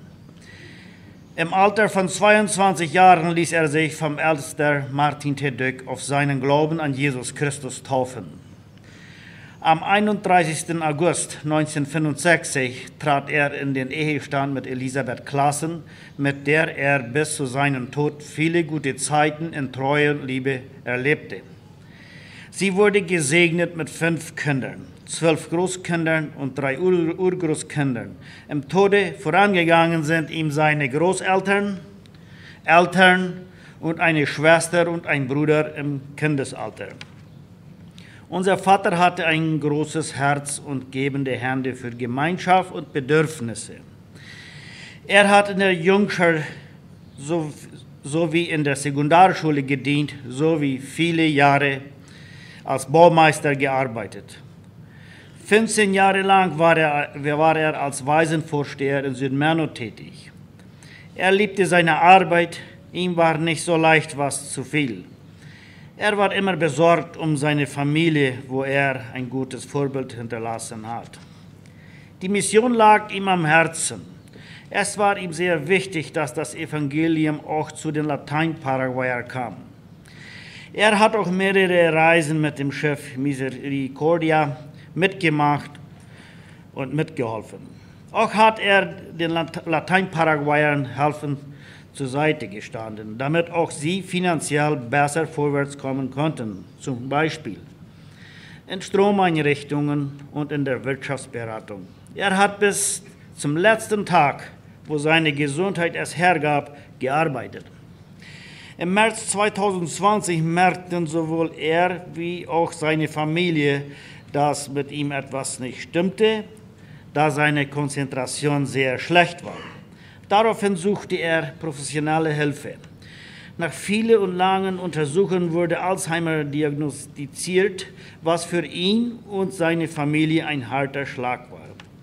Im Alter von zweiundzwanzig Jahren ließ er sich vom Ältester Martin Tedek auf seinen Glauben an Jesus Christus taufen. Am einunddreißigsten August neunzehnhundertfünfundsechzig trat er in den Ehestand mit Elisabeth Klassen, mit der er bis zu seinem Tod viele gute Zeiten in Treue und Liebe erlebte. Sie wurde gesegnet mit fünf Kindern, zwölf Großkindern und drei Ur Urgroßkindern. Im Tode vorangegangen sind ihm seine Großeltern, Eltern und eine Schwester und ein Bruder im Kindesalter. Unser Vater hatte ein großes Herz und gebende Hände für Gemeinschaft und Bedürfnisse. Er hat in der Jungschar sowie in der Sekundarschule gedient, sowie viele Jahre als Baumeister gearbeitet. fünfzehn Jahre lang war er, war er als Waisenvorsteher in Südmerno tätig. Er liebte seine Arbeit, ihm war nicht so leicht was zu viel. Er war immer besorgt um seine Familie, wo er ein gutes Vorbild hinterlassen hat. Die Mission lag ihm am Herzen. Es war ihm sehr wichtig, dass das Evangelium auch zu den Latein-Paraguayer kam. Er hat auch mehrere Reisen mit dem Schiff Misericordia mitgemacht und mitgeholfen. Auch hat er den Latein-Paraguayern helfen zur Seite gestanden, damit auch sie finanziell besser vorwärts kommen konnten, zum Beispiel in Stromeinrichtungen und in der Wirtschaftsberatung. Er hat bis zum letzten Tag, wo seine Gesundheit es hergab, gearbeitet. Im März zweitausendzwanzig merkten sowohl er wie auch seine Familie, dass mit ihm etwas nicht stimmte, da seine Konzentration sehr schlecht war. Daraufhin suchte er professionelle Hilfe. Nach vielen und langen Untersuchungen wurde Alzheimer diagnostiziert, was für ihn und seine Familie ein harter Schlag war.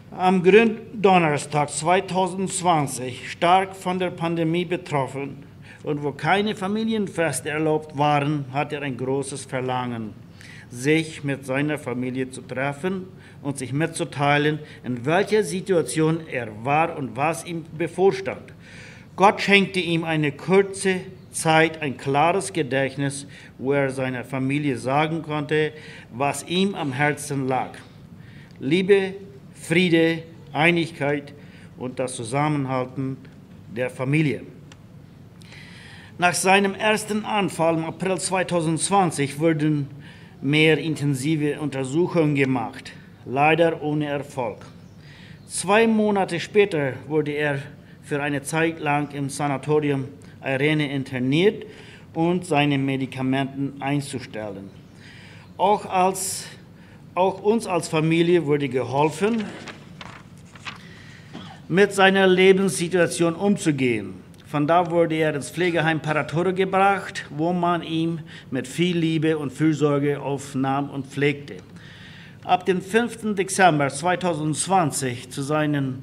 Am Gründonnerstag zweitausendzwanzig, stark von der Pandemie betroffen und wo keine Familienfeste erlaubt waren, hat er ein großes Verlangen, sich mit seiner Familie zu treffen und sich mitzuteilen, in welcher Situation er war und was ihm bevorstand. Gott schenkte ihm eine kurze Zeit, ein klares Gedächtnis, wo er seiner Familie sagen konnte, was ihm am Herzen lag. Liebe, Friede, Einigkeit und das Zusammenhalten der Familie. Nach seinem ersten Anfall im April zweitausendzwanzig wurden mehr intensive Untersuchungen gemacht, leider ohne Erfolg. Zwei Monate später wurde er für eine Zeit lang im Sanatorium Irene interniert und seine Medikamenten einzustellen. Auch, als, auch uns als Familie wurde geholfen, mit seiner Lebenssituation umzugehen. Von da wurde er ins Pflegeheim Paratore gebracht, wo man ihn mit viel Liebe und Fürsorge aufnahm und pflegte. Ab dem fünften Dezember zweitausendzwanzig zu seinem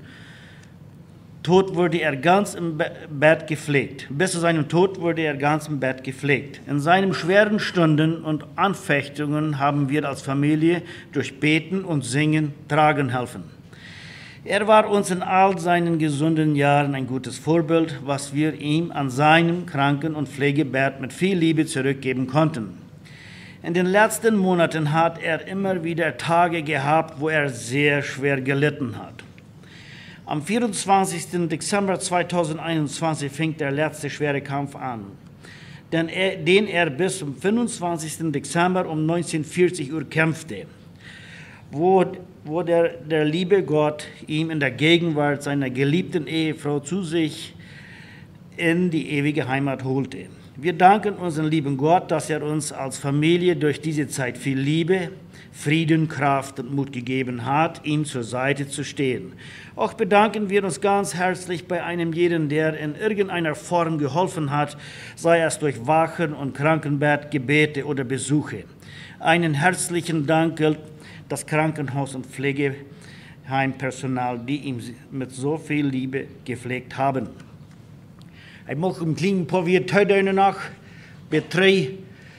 Tod wurde er ganz im Bett gepflegt. Bis zu seinem Tod wurde er ganz im Bett gepflegt. In seinen schweren Stunden und Anfechtungen haben wir als Familie durch Beten und Singen tragen helfen. Er war uns in all seinen gesunden Jahren ein gutes Vorbild, was wir ihm an seinem Kranken- und Pflegebett mit viel Liebe zurückgeben konnten. In den letzten Monaten hat er immer wieder Tage gehabt, wo er sehr schwer gelitten hat. Am vierundzwanzigsten Dezember zweitausendeinundzwanzig fing der letzte schwere Kampf an, den er, den er bis zum fünfundzwanzigsten Dezember um neunzehnhundertvierzig Uhr kämpfte, wo, wo der, der liebe Gott ihm in der Gegenwart seiner geliebten Ehefrau zu sich in die ewige Heimat holte. Wir danken unserem lieben Gott, dass er uns als Familie durch diese Zeit viel Liebe, Frieden, Kraft und Mut gegeben hat, ihm zur Seite zu stehen. Auch bedanken wir uns ganz herzlich bei einem jeden, der in irgendeiner Form geholfen hat, sei es durch Wachen und Krankenbett, Gebete oder Besuche. Einen herzlichen Dank gilt das Krankenhaus- und Pflegeheimpersonal, die ihn mit so viel Liebe gepflegt haben. Ich möchte ein kleines paar Töne noch betreuen.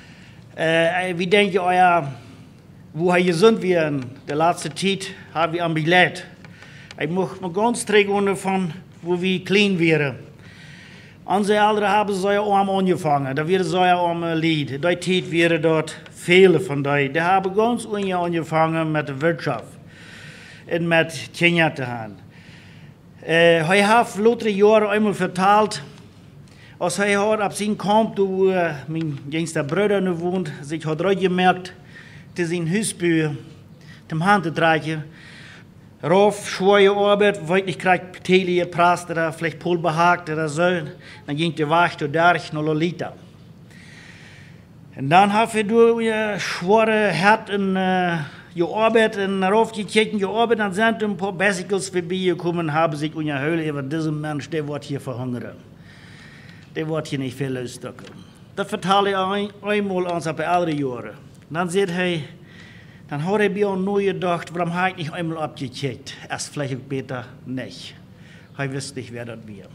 Äh, wie denkt ihr, euer, wo gesund wir in der letzten Zeit haben wir am Billett. Ich möchte mal ganz trägen davon, wo wir klein wären. Unsere Eltern haben so arm angefangen, da wäre so ein armes Lied. Da Zeit wäre dort viele von denen. Die haben ganz unge angefangen mit der Wirtschaft und mit Kinder zu haben. Äh, ich habe lauter Jahre einmal verteilt, als hij had op zijn kamp, toen uh, mijn jongste broeder nu woont, zich had gemerkt, te zijn huisbuur, te hand te dragen. Rauf, schwere Arbeit, weet niet, krijg Telie, Prast oder vielleicht Pol behagt oder so. Dann ging der Weg zu Derch, noch Lolita. Und dann habe du ja schwere Herd in uh, gearbeitet und darauf gekeken, gearbeitet, dann sind ein paar Bicycles vorbeigekommen, haben sich unterhöhlt, über diesen Mensch, der wird hier verhungern. Der wird hier nicht viel ausdrücken. Das vertelle ich ein, einmal ans auf ältere Jahre. Dann sagt er, dann hat er mir auch neu gedacht, warum habe ich nicht einmal abgecheckt? Erst vielleicht später nicht. Ich wusste nicht, wer das war.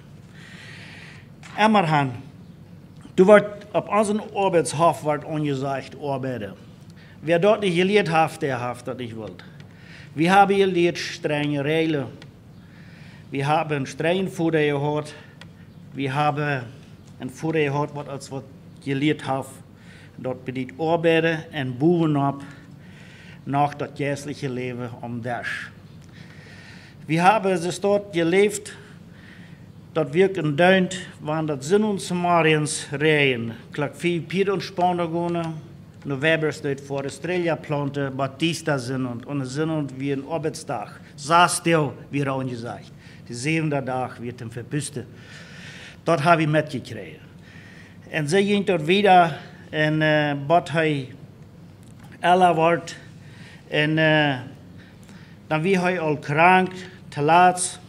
Immerhin, du wirst auf unserem Arbeitshof wird angesagt, arbeiten. Wer dort nicht gelehrt hat, der hat das nicht wollt. Wir haben gelehrt strenge Regeln. Wir haben einen strengen Futter gehabt. Wir haben ein Futter gehabt, was als was gelehrt hat. Dort bedient arbeiten und buchen ab nach das jährliche Leben am Dash. Wir haben es dort gelebt, dort wirken deunt, waren das Sinn und Samariens Reihen. Klack viel Pier und Spanagone, November steht vor Australia plante, Batista sind und, und sind und wie ein Arbeitstag. Saß still, wie er angesagt. Die siebente Tag wird ihm verbüßt. Dat habe ich mitgekriegt. Und sie ging dort wieder und uh, bad hij Ella wordt. En uh, dan wie hij al krank, te laat.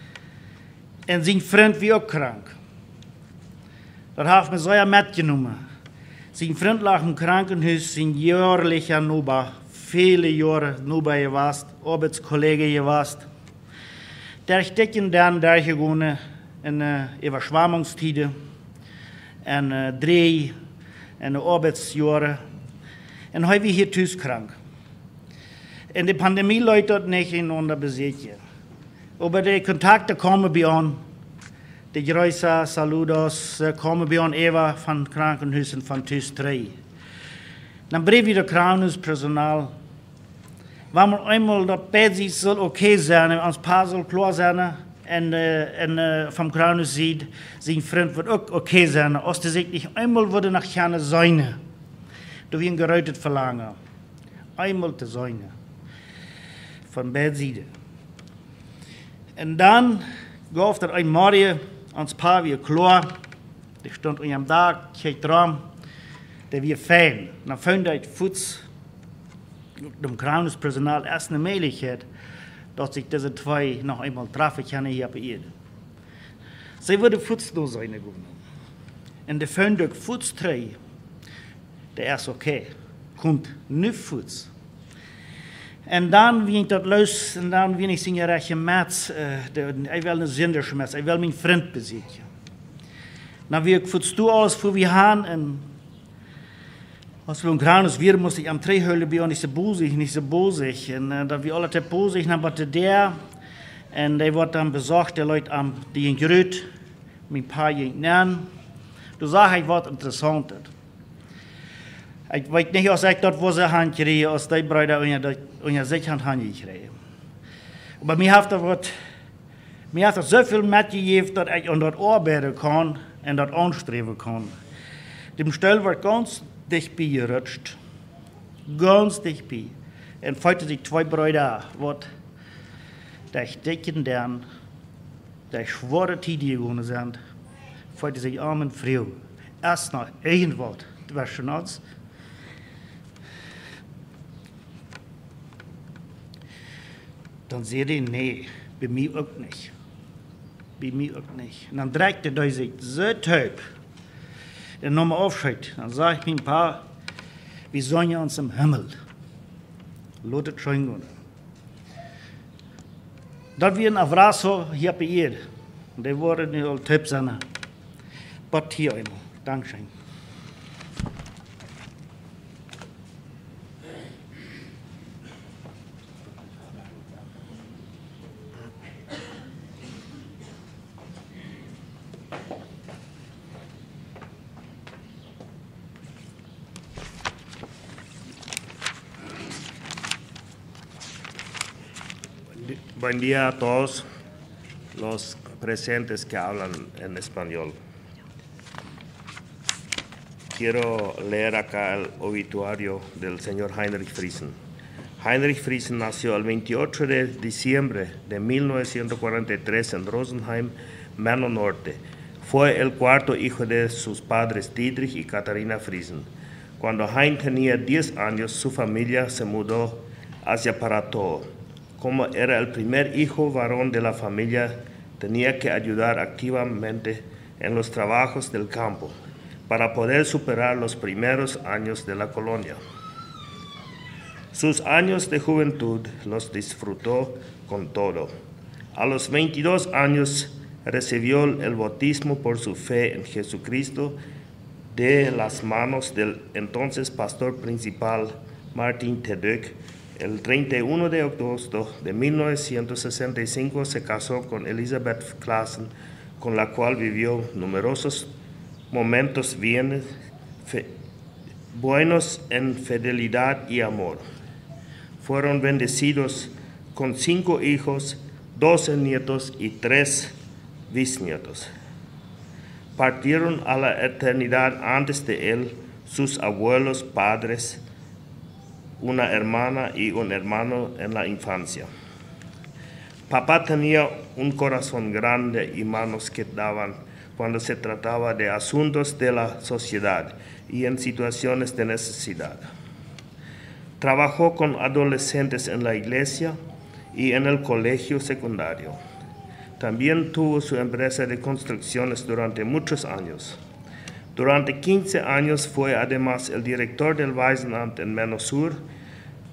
En zijn vriend wie ook krank. Dat heeft me zeer metgenomen. Zijn vriend lag im Krankenhuis, zijn jaarlicher Nuba, viele Jahre Nuba geweest, Arbeitskollege geweest. Der stecken dan daar gewonnen in uh, überschwammungstiden en uh, drie en de arbeidsjaren. En hij was hier thuis krank. En de pandemie leunt dat niet in onder bezetje. Aber de contacten komen bij ons. De große saludos komen bij ons even van krankenhuizen van thuis drie. Dan brief je de krankenhuispersonal. Wanneer eenmaal dat bezig zal oké okay zijn, ons pa zal klaar zijn, en, uh, en uh, van krankenhuis ziet, zijn vriend wordt ook oké okay zijn. Als hij zich niet eenmaal worden naar gaan zijn, door een geruitet verlangen. Eenmaal te zijn. Van beide zijden. En dan gaf er een morgen ons pa weer klaar. Die stond aan hem daar, kijkt erom. Die weer fijn. Dan vond hij het voets. Dem krankenhuispersonal erst eine Möglichkeit, dass sich diese zwei noch einmal treffen können hier bei ihr. Sie würde futzlos sein gewonnen. Und der Fönduk futz drei, der ist okay, kommt nicht futz. Und dann, wie ich das los, und dann, wie ich singe reiche März, äh, ich will eine Sinderschmerz, ich will meinen Freund besiegen. Dann wie ich futz du alles, für wir haben, und als wir im Krankenhaus waren, musste ich am Drehhöhle bei und nicht so bosig, nicht so bosig. Und äh, da wir alle te bosig, dann war der, und der wurde dann besorgt, der Leute am, die ging gerührt, mein Paar ging nähen. Du sagst, ich was interessant. Ich weiß nicht, als ich dort wo sie Hand kriege, als die Brüder und ja sich Hand kriege. Aber mir hat das, mir hat das so viel mitgegeben, dass ich an dort arbeiten kann und dort anstreben kann. Dem Stell wird ganz dicht bei gerutscht. Ganz dicht bei. Und heute die zwei Brüder, wat der stecken dann, der schwere Tiere gewonnen sind, heute sich arm und früh. Erst noch irgendwas, das war schon alles. Dann seht ihr, nee, bei mir auch nicht. Bei mir auch nicht. Und dann dreht er sich so taub. Und nochmal aufschreibt, dann sage ich mir ein paar, wir sollen ja uns im Himmel. Lotet schon gehen. Dat wir ein Avraso hier bei ihr. Und der wurde nicht all taub sein. Gott hier einmal. Dankeschön. Buen día a todos los presentes que hablan en español. Quiero leer acá el obituario del señor Heinrich Friesen. Heinrich Friesen nació el veintiocho de diciembre de mil novecientos cuarenta y tres en Rosenheim, Mano Norte. Fue el cuarto hijo de sus padres Dietrich y Katharina Friesen. Cuando Hein tenía diez años, su familia se mudó hacia Parato. Como era el primer hijo varón de la familia, tenía que ayudar activamente en los trabajos del campo para poder superar los primeros años de la colonia. Sus años de juventud los disfrutó con todo. A los veintidós años recibió el bautismo por su fe en Jesucristo de las manos del entonces pastor principal Martin Tedek. El treinta y uno de agosto de mil novecientos sesenta y cinco se casó con Elisabeth Claassen, con la cual vivió numerosos momentos bienes, fe, buenos en fidelidad y amor. Fueron bendecidos con cinco hijos, doce nietos y tres bisnietos. Partieron a la eternidad antes de él sus abuelos, padres, una hermana y un hermano en la infancia. Papá tenía un corazón grande y manos que daban cuando se trataba de asuntos de la sociedad y en situaciones de necesidad. Trabajó con adolescentes en la iglesia y en el colegio secundario. También tuvo su empresa de construcciones durante muchos años. Durante quince años fue además el director del Waisenamt en Menosur,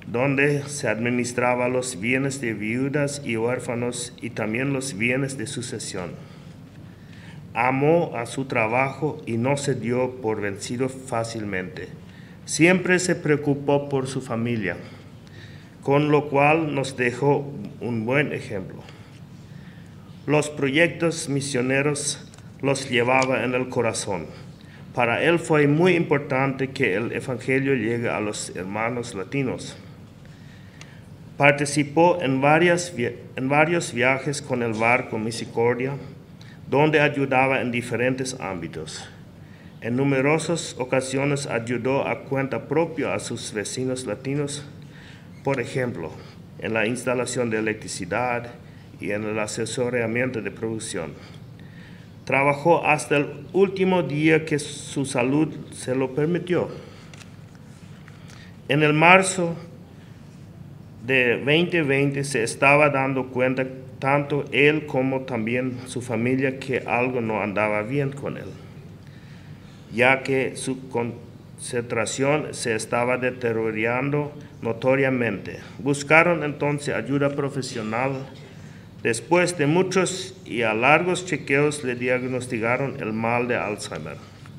donde se administraban los bienes de viudas y huérfanos y también los bienes de sucesión. Amó a su trabajo y no se dio por vencido fácilmente. Siempre se preocupó por su familia, con lo cual nos dejó un buen ejemplo. Los proyectos misioneros los llevaba en el corazón. Para él fue muy importante que el evangelio llegue a los hermanos latinos. Participó en, varias, en varios viajes con el barco Misericordia, donde ayudaba en diferentes ámbitos. En numerosas ocasiones ayudó a cuenta propia a sus vecinos latinos, por ejemplo, en la instalación de electricidad y en el asesoramiento de producción. Trabajó hasta el último día que su salud se lo permitió. En el marzo de veinte veinte se estaba dando cuenta tanto él como también su familia que algo no andaba bien con él, ya que su concentración se estaba deteriorando notoriamente. Buscaron entonces ayuda profesional. Después de muchos y a largos chequeos le diagnosticaron el mal de Alzheimer.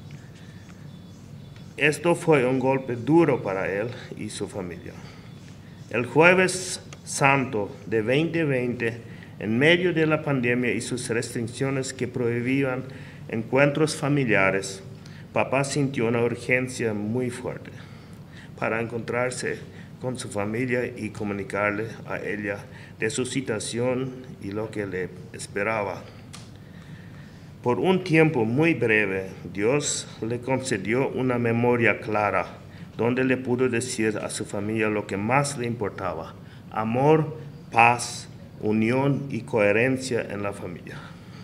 Esto fue un golpe duro para él y su familia. El Jueves Santo de veinte veinte, en medio de la pandemia y sus restricciones que prohibían encuentros familiares, papá sintió una urgencia muy fuerte para encontrarse con su familia y comunicarle a ella de su situación y lo que le esperaba. Por un tiempo muy breve, Dios le concedió una memoria clara, donde le pudo decir a su familia lo que más le importaba: amor, paz, unión y coherencia en la familia.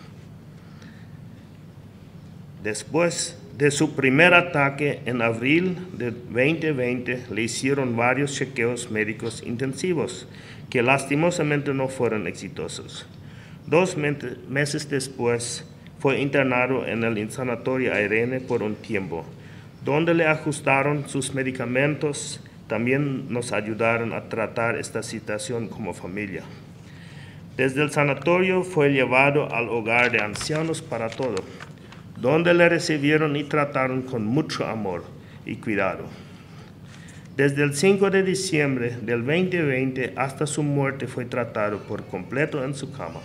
Después de su primer ataque en abril de veinte veinte, le hicieron varios chequeos médicos intensivos que lastimosamente no fueron exitosos. Dos meses después fue internado en el sanatorio Irene por un tiempo, donde le ajustaron sus medicamentos. También nos ayudaron a tratar esta situación como familia. Desde el sanatorio fue llevado al hogar de ancianos para todo, donde le recibieron y trataron con mucho amor y cuidado. Desde el cinco de diciembre del veinte veinte hasta su muerte fue tratado por completo en su cama.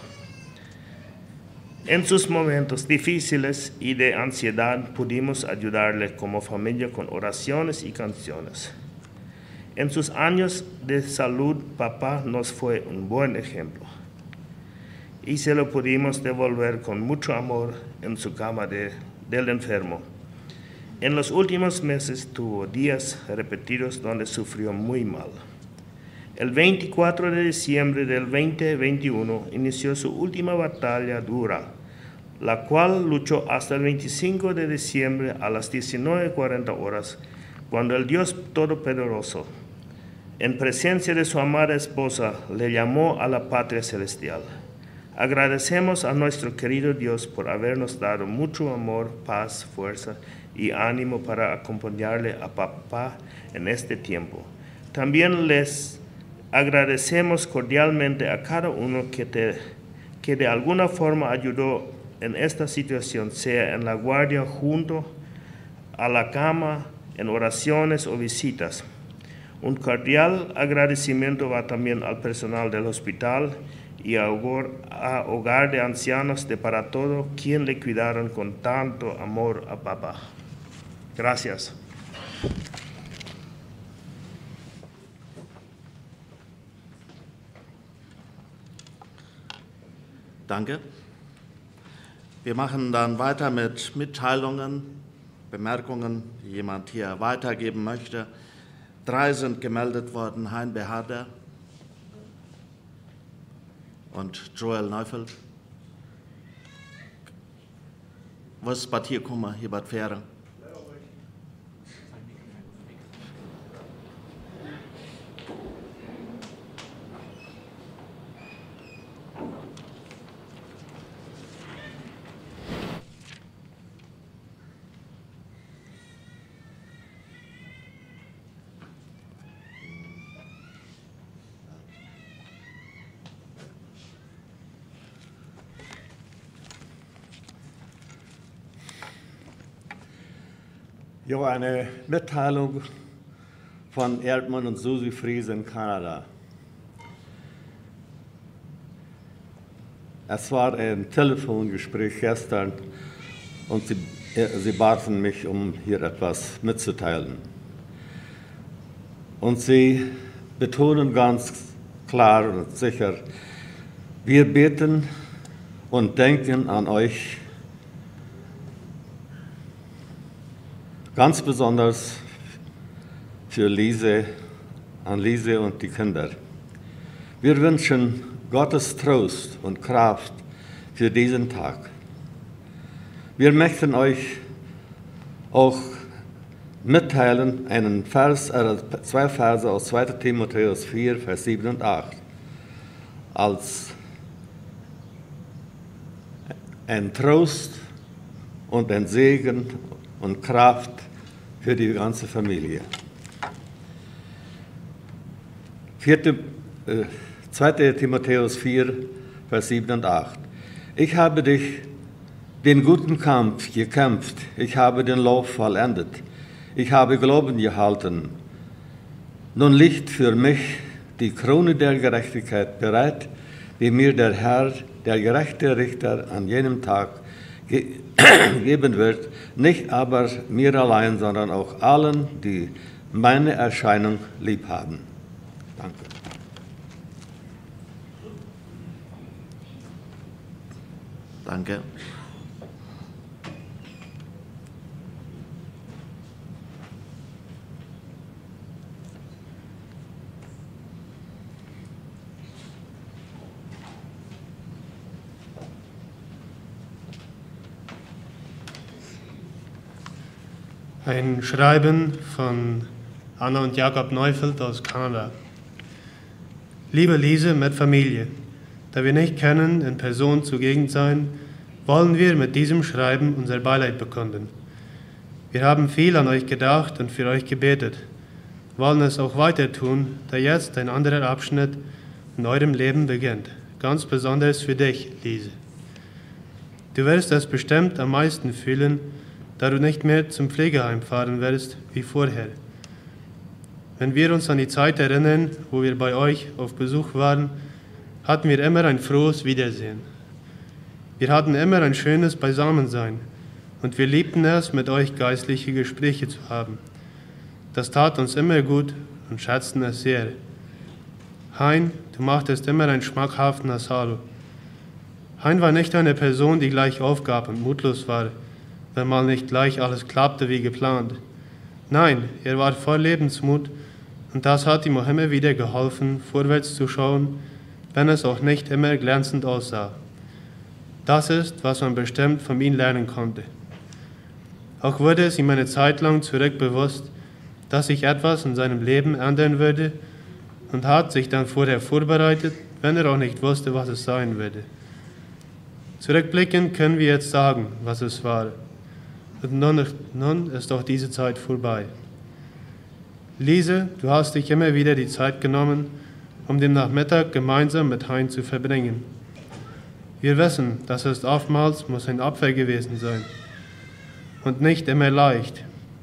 En sus momentos difíciles y de ansiedad pudimos ayudarle como familia con oraciones y canciones. En sus años de salud, papá nos fue un buen ejemplo y se lo pudimos devolver con mucho amor en su cama de, del enfermo. En los últimos meses tuvo días repetidos donde sufrió muy mal. El veinticuatro de diciembre del veinte veintiuno inició su última batalla dura, la cual luchó hasta el veinticinco de diciembre a las diecinueve cuarenta horas, cuando el Dios Todopoderoso, en presencia de su amada esposa, le llamó a la patria celestial. Agradecemos a nuestro querido Dios por habernos dado mucho amor, paz, fuerza y ánimo para acompañarle a papá en este tiempo. También les agradecemos cordialmente a cada uno que, te, que de alguna forma ayudó en esta situación, sea en la guardia, junto a la cama, en oraciones o visitas. Un cordial agradecimiento va también al personal del hospital y a hogar, a hogar de ancianos de Para Todo, quien le cuidaron con tanto amor a papá. Gracias. Danke. Wir machen dann weiter mit Mitteilungen, Bemerkungen, die jemand hier weitergeben möchte. Drei sind gemeldet worden: Hein Beharder und Joel Neufeld. Was ist hier kommen, hier bei Fähre? Ja, eine Mitteilung von Erdmann und Susi Fries in Kanada. Es war ein Telefongespräch gestern und sie, sie baten mich, um hier etwas mitzuteilen. Und sie betonen ganz klar und sicher, wir beten und denken an euch, ganz besonders für Lise, an Lise und die Kinder. Wir wünschen Gottes Trost und Kraft für diesen Tag. Wir möchten euch auch mitteilen, einen Vers, äh, zwei Verse aus zweiter Timotheus vier, Vers sieben und acht, als ein Trost und ein Segen und Kraft für die ganze Familie. Vierte, äh, zweiter Timotheus vier, Vers sieben und acht. Ich habe dich den guten Kampf gekämpft, ich habe den Lauf vollendet, ich habe Glauben gehalten. Nun liegt für mich die Krone der Gerechtigkeit bereit, die mir der Herr, der gerechte Richter, an jenem Tag ge geben wird, nicht aber mir allein, sondern auch allen, die meine Erscheinung lieb haben. Danke. Danke. Ein Schreiben von Anna und Jakob Neufeld aus Kanada. Liebe Lise mit Familie, da wir nicht können in Person zugegen sein, wollen wir mit diesem Schreiben unser Beileid bekunden. Wir haben viel an euch gedacht und für euch gebetet, wollen es auch weiter tun, da jetzt ein anderer Abschnitt in eurem Leben beginnt, ganz besonders für dich, Lise. Du wirst es bestimmt am meisten fühlen, da du nicht mehr zum Pflegeheim fahren wirst wie vorher. Wenn wir uns an die Zeit erinnern, wo wir bei euch auf Besuch waren, hatten wir immer ein frohes Wiedersehen. Wir hatten immer ein schönes Beisammensein und wir liebten es, mit euch geistliche Gespräche zu haben. Das tat uns immer gut und schätzten es sehr. Hein, du machtest immer einen schmackhaften Asalo. Hein war nicht eine Person, die gleich aufgab und mutlos war, wenn mal nicht gleich alles klappte wie geplant. Nein, er war voll Lebensmut und das hat ihm auch immer wieder geholfen, vorwärts zu schauen, wenn es auch nicht immer glänzend aussah. Das ist, was man bestimmt von ihm lernen konnte. Auch wurde es ihm eine Zeit lang zurück bewusst, dass sich etwas in seinem Leben ändern würde und hat sich dann vorher vorbereitet, wenn er auch nicht wusste, was es sein würde. Zurückblickend können wir jetzt sagen, was es war. Und nun, nun ist auch diese Zeit vorbei. Lise, du hast dich immer wieder die Zeit genommen, um den Nachmittag gemeinsam mit Hein zu verbringen. Wir wissen, dass es oftmals muss ein Opfer gewesen sein und nicht immer leicht.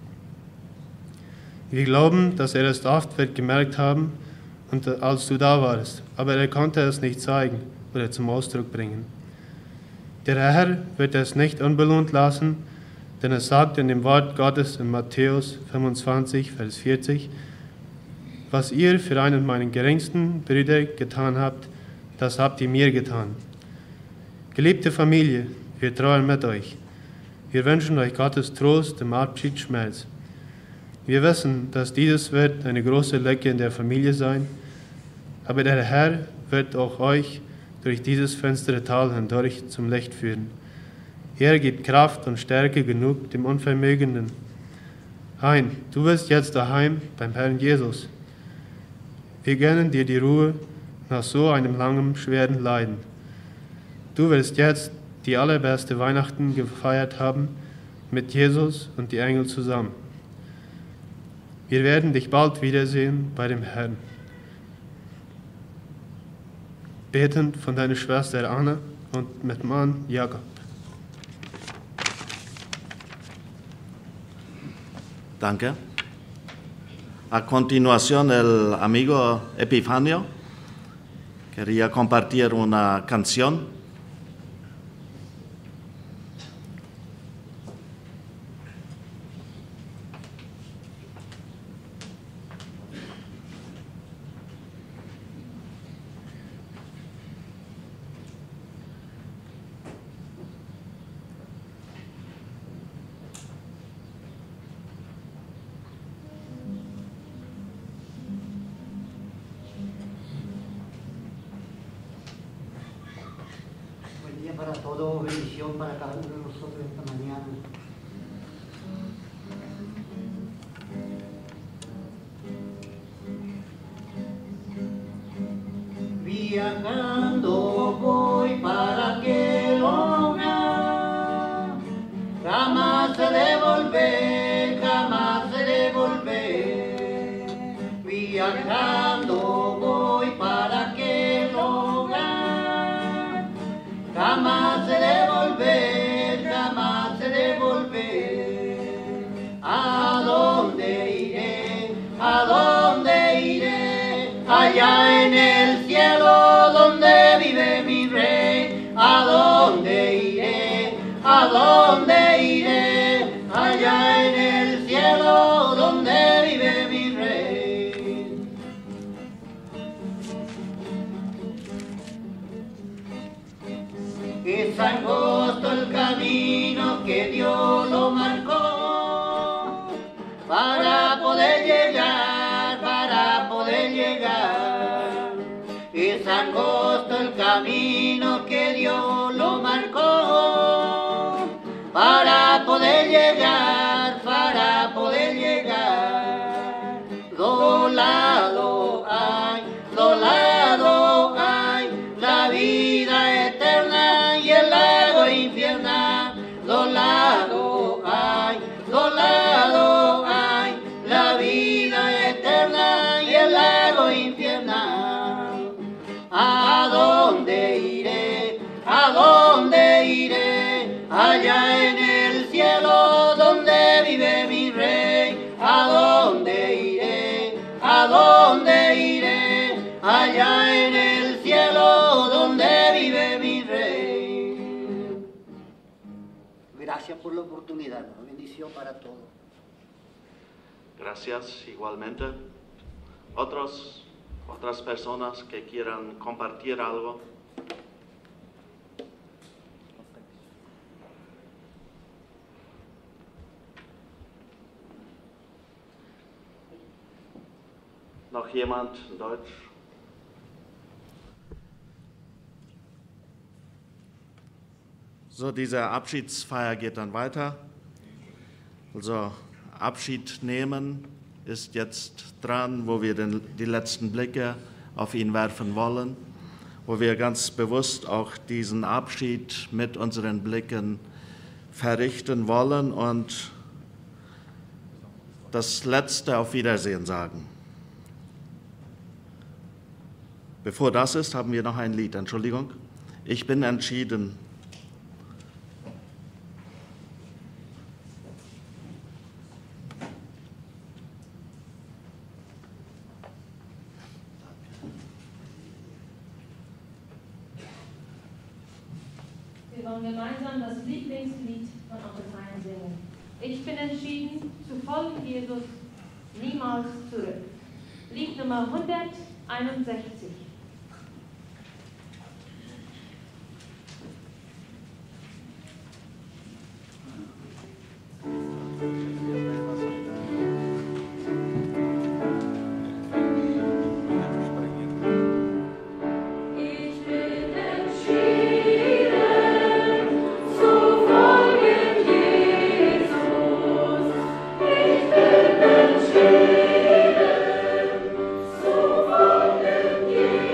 Wir glauben, dass er es oft wird gemerkt haben, und als du da warst, aber er konnte es nicht zeigen oder zum Ausdruck bringen. Der Herr wird es nicht unbelohnt lassen, denn es sagt in dem Wort Gottes in Matthäus fünfundzwanzig, Vers vierzig, was ihr für einen meiner geringsten Brüder getan habt, das habt ihr mir getan. Geliebte Familie, wir trauern mit euch. Wir wünschen euch Gottes Trost im Abschiedsschmerz. Wir wissen, dass dieses wird eine große Lücke in der Familie sein, aber der Herr wird auch euch durch dieses finstere Tal hindurch zum Licht führen. Er gibt Kraft und Stärke genug dem Unvermögenden. Hein, du bist jetzt daheim beim Herrn Jesus. Wir gönnen dir die Ruhe nach so einem langen, schweren Leiden. Du wirst jetzt die allerbeste Weihnachten gefeiert haben mit Jesus und die Engel zusammen. Wir werden dich bald wiedersehen bei dem Herrn. Betend von deiner Schwester Anna und mit Mann Jakob. Danke. A continuación, el amigo Epifanio quería compartir una canción. Para todo, bendición para cada uno de nosotros esta mañana. Viajando voy para aquel hogar, jamás he de volver, jamás he de volver. Viajando voy para aquel hogar, jamás he de volver, jamás he de volver. ¿A dónde iré? ¿A dónde iré? Allá en el cielo donde vive mi rey. ¿A dónde iré? ¿A dónde iré? Allá en el cielo donde vive mi rey. Es angosto el camino que Dios lo marcó para poder llegar, para poder llegar. Es angosto el camino que Dios lo marcó para poder llegar, para poder llegar. Do lado hay, do lado hay la vida eterna y el lago infernal. Do lado hay, do lado hay la vida eterna y el lago infernal. ¿A dónde iré? ¿A dónde iré? Allá en el cielo donde vive mi rey. ¿A dónde iré? ¿A dónde iré? Allá en el cielo donde vive mi rey. Gracias por la oportunidad. Bendición para todos. Gracias, igualmente. Otros, otras personas que quieran compartir algo. Noch jemand Deutsch? So, diese Abschiedsfeier geht dann weiter. Also Abschied nehmen ist jetzt dran, wo wir den, die letzten Blicke auf ihn werfen wollen, wo wir ganz bewusst auch diesen Abschied mit unseren Blicken verrichten wollen und das letzte Auf Wiedersehen sagen. Bevor das ist, haben wir noch ein Lied. Entschuldigung. Ich bin entschieden. Wir wollen gemeinsam das Lieblingslied von Onkel Fein singen. Ich bin entschieden, zu folgen Jesus niemals zurück. Lied Nummer hunderteinundsechzig. Yeah.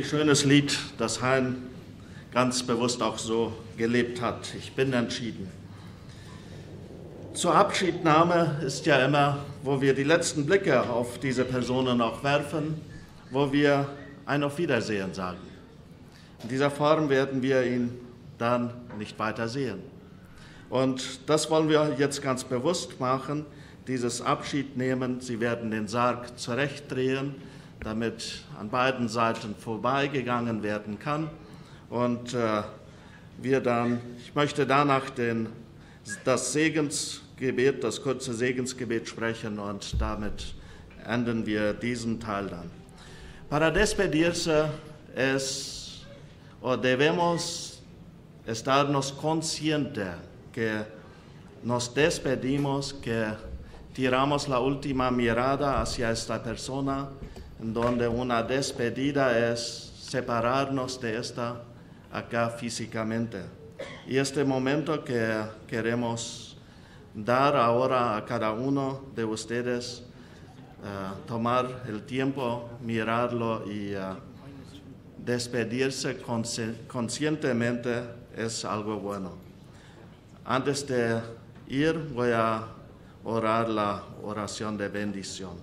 schönes Lied, das Hein ganz bewusst auch so gelebt hat. Ich bin entschieden. Zur Abschiednahme ist ja immer, wo wir die letzten Blicke auf diese Personen auch werfen, wo wir ein Auf Wiedersehen sagen. In dieser Form werden wir ihn dann nicht weiter sehen. Und das wollen wir jetzt ganz bewusst machen, dieses Abschied nehmen. Sie werden den Sarg zurechtdrehen, damit an beiden Seiten vorbeigegangen werden kann. Und äh, wir dann, ich möchte danach den, das Segensgebet, das kurze Segensgebet sprechen und damit enden wir diesen Teil dann. Para despedirse es, o debemos estarnos conscientes que nos despedimos, que tiramos la última mirada hacia esta persona, en donde una despedida es separarnos de esta acá físicamente. Y este momento que queremos dar ahora a cada uno de ustedes, uh, tomar el tiempo, mirarlo y uh, despedirse consci- conscientemente es algo bueno. Antes de ir voy a orar la oración de bendición.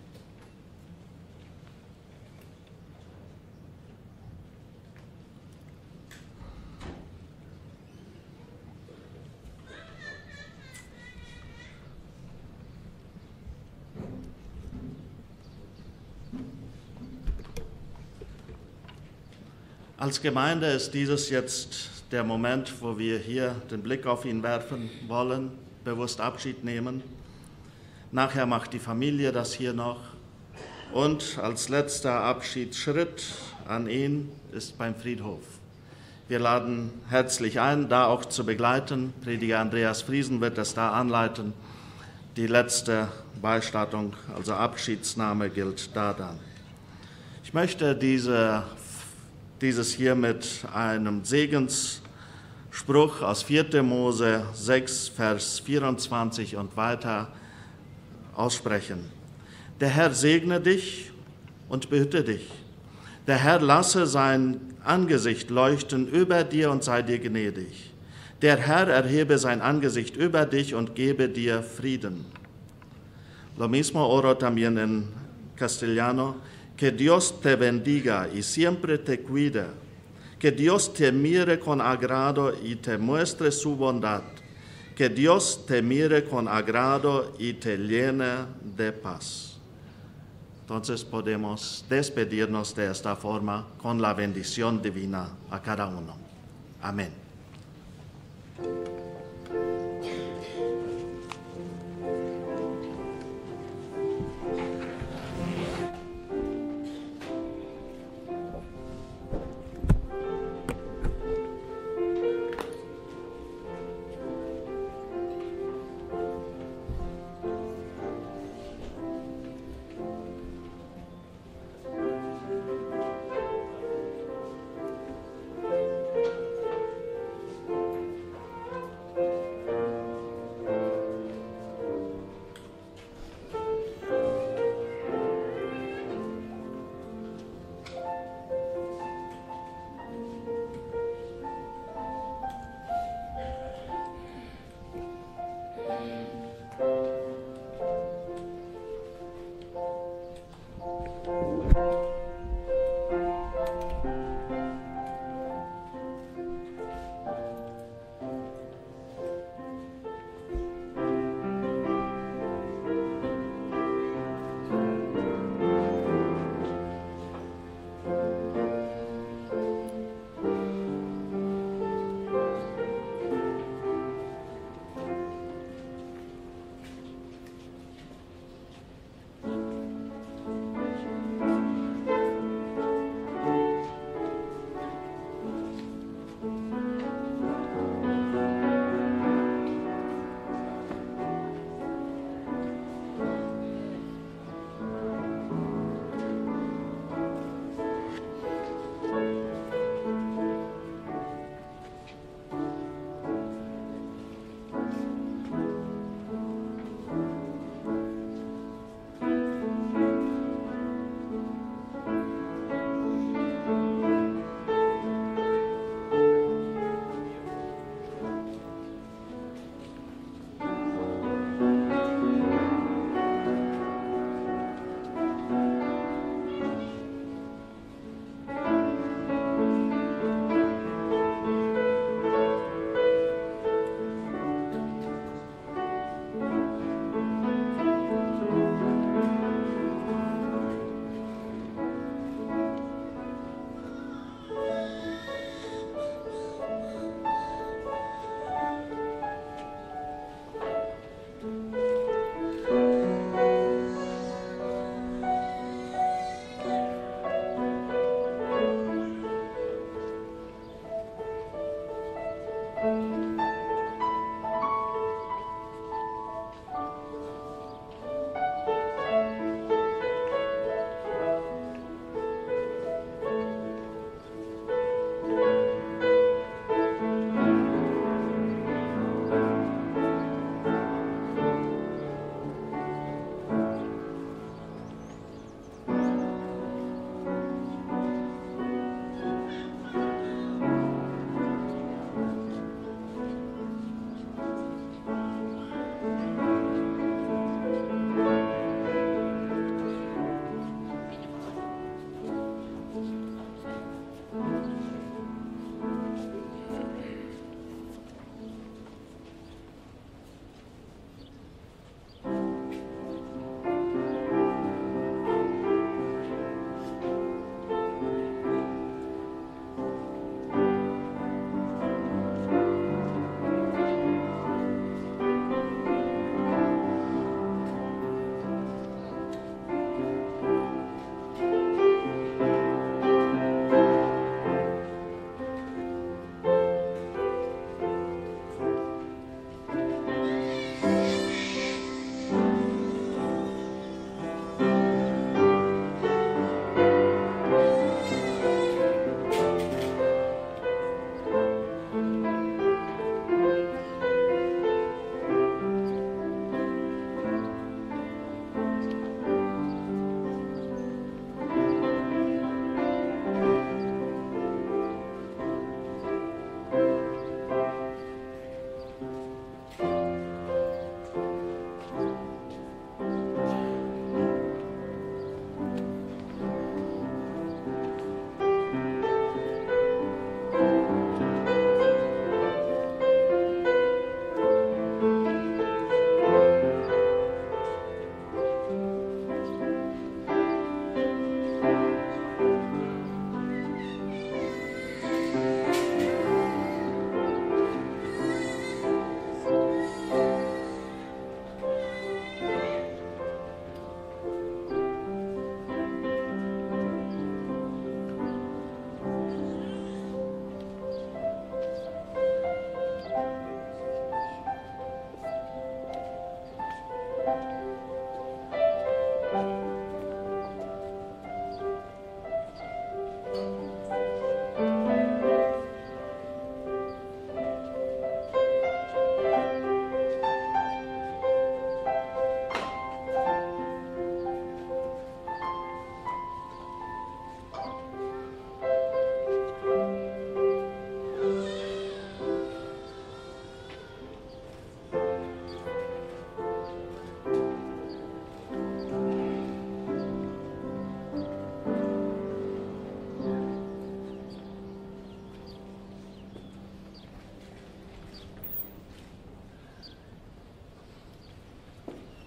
Als Gemeinde ist dieses jetzt der Moment, wo wir hier den Blick auf ihn werfen wollen, bewusst Abschied nehmen. Nachher macht die Familie das hier noch. Und als letzter Abschiedsschritt an ihn ist beim Friedhof. Wir laden herzlich ein, da auch zu begleiten. Prediger Andreas Friesen wird es da anleiten. Die letzte Beistattung, also Abschiedsnahme, gilt da dann. Ich möchte diese Dieses hier mit einem Segensspruch aus vierter Mose sechs, Vers vierundzwanzig und weiter aussprechen. Der Herr segne dich und behüte dich. Der Herr lasse sein Angesicht leuchten über dir und sei dir gnädig. Der Herr erhebe sein Angesicht über dich und gebe dir Frieden. Lo mismo oro también en castellano. Que Dios te bendiga y siempre te cuide. Que Dios te mire con agrado y te muestre su bondad. Que Dios te mire con agrado y te llene de paz. Entonces podemos despedirnos de esta forma con la bendición divina a cada uno. Amén.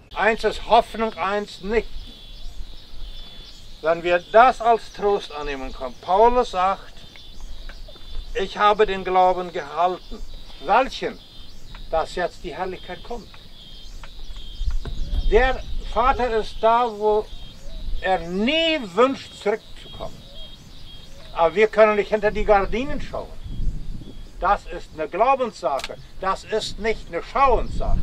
Eins ist Hoffnung, eins nicht. Wenn wir das als Trost annehmen können. Paulus sagt, ich habe den Glauben gehalten. Welchen? Dass jetzt die Herrlichkeit kommt. Der Vater ist da, wo er nie wünscht, zurückzukommen. Aber wir können nicht hinter die Gardinen schauen. Das ist eine Glaubenssache. Das ist nicht eine Schauenssache.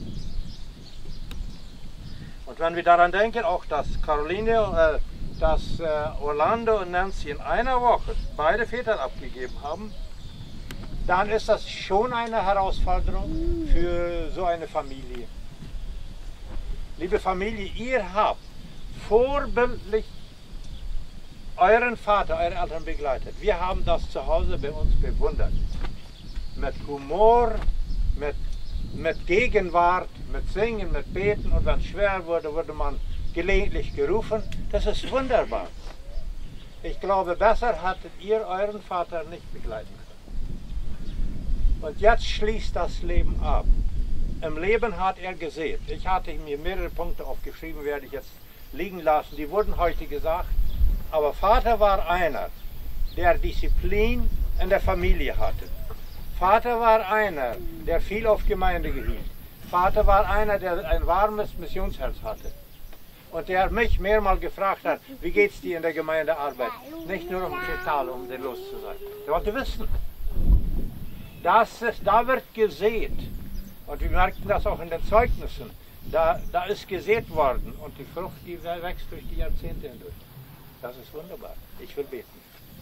Und wenn wir daran denken, auch dass Caroline, äh, dass äh, Orlando und Nancy in einer Woche beide Väter abgegeben haben, dann ist das schon eine Herausforderung für so eine Familie. Liebe Familie, ihr habt vorbildlich euren Vater, eure Eltern begleitet. Wir haben das zu Hause bei uns bewundert. Mit Humor, mit, mit Gegenwart, mit Singen, mit Beten, und wenn es schwer wurde, wurde man gelegentlich gerufen. Das ist wunderbar. Ich glaube, besser hattet ihr euren Vater nicht begleiten können. Und jetzt schließt das Leben ab. Im Leben hat er gesät. Ich hatte mir mehrere Punkte aufgeschrieben, werde ich jetzt liegen lassen. Die wurden heute gesagt. Aber Vater war einer, der Disziplin in der Familie hatte. Vater war einer, der viel auf Gemeinde gehielt. Vater war einer, der ein warmes Missionsherz hatte. Und der mich mehrmals gefragt hat, wie geht es dir in der Gemeindearbeit? Nicht nur um zu zahlen, um den los zu sein. Er wollte wissen. Das ist, da wird gesät. Und wir merkten das auch in den Zeugnissen. Da, da ist gesät worden und die Frucht, die wächst durch die Jahrzehnte hindurch. Das ist wunderbar. Ich will beten.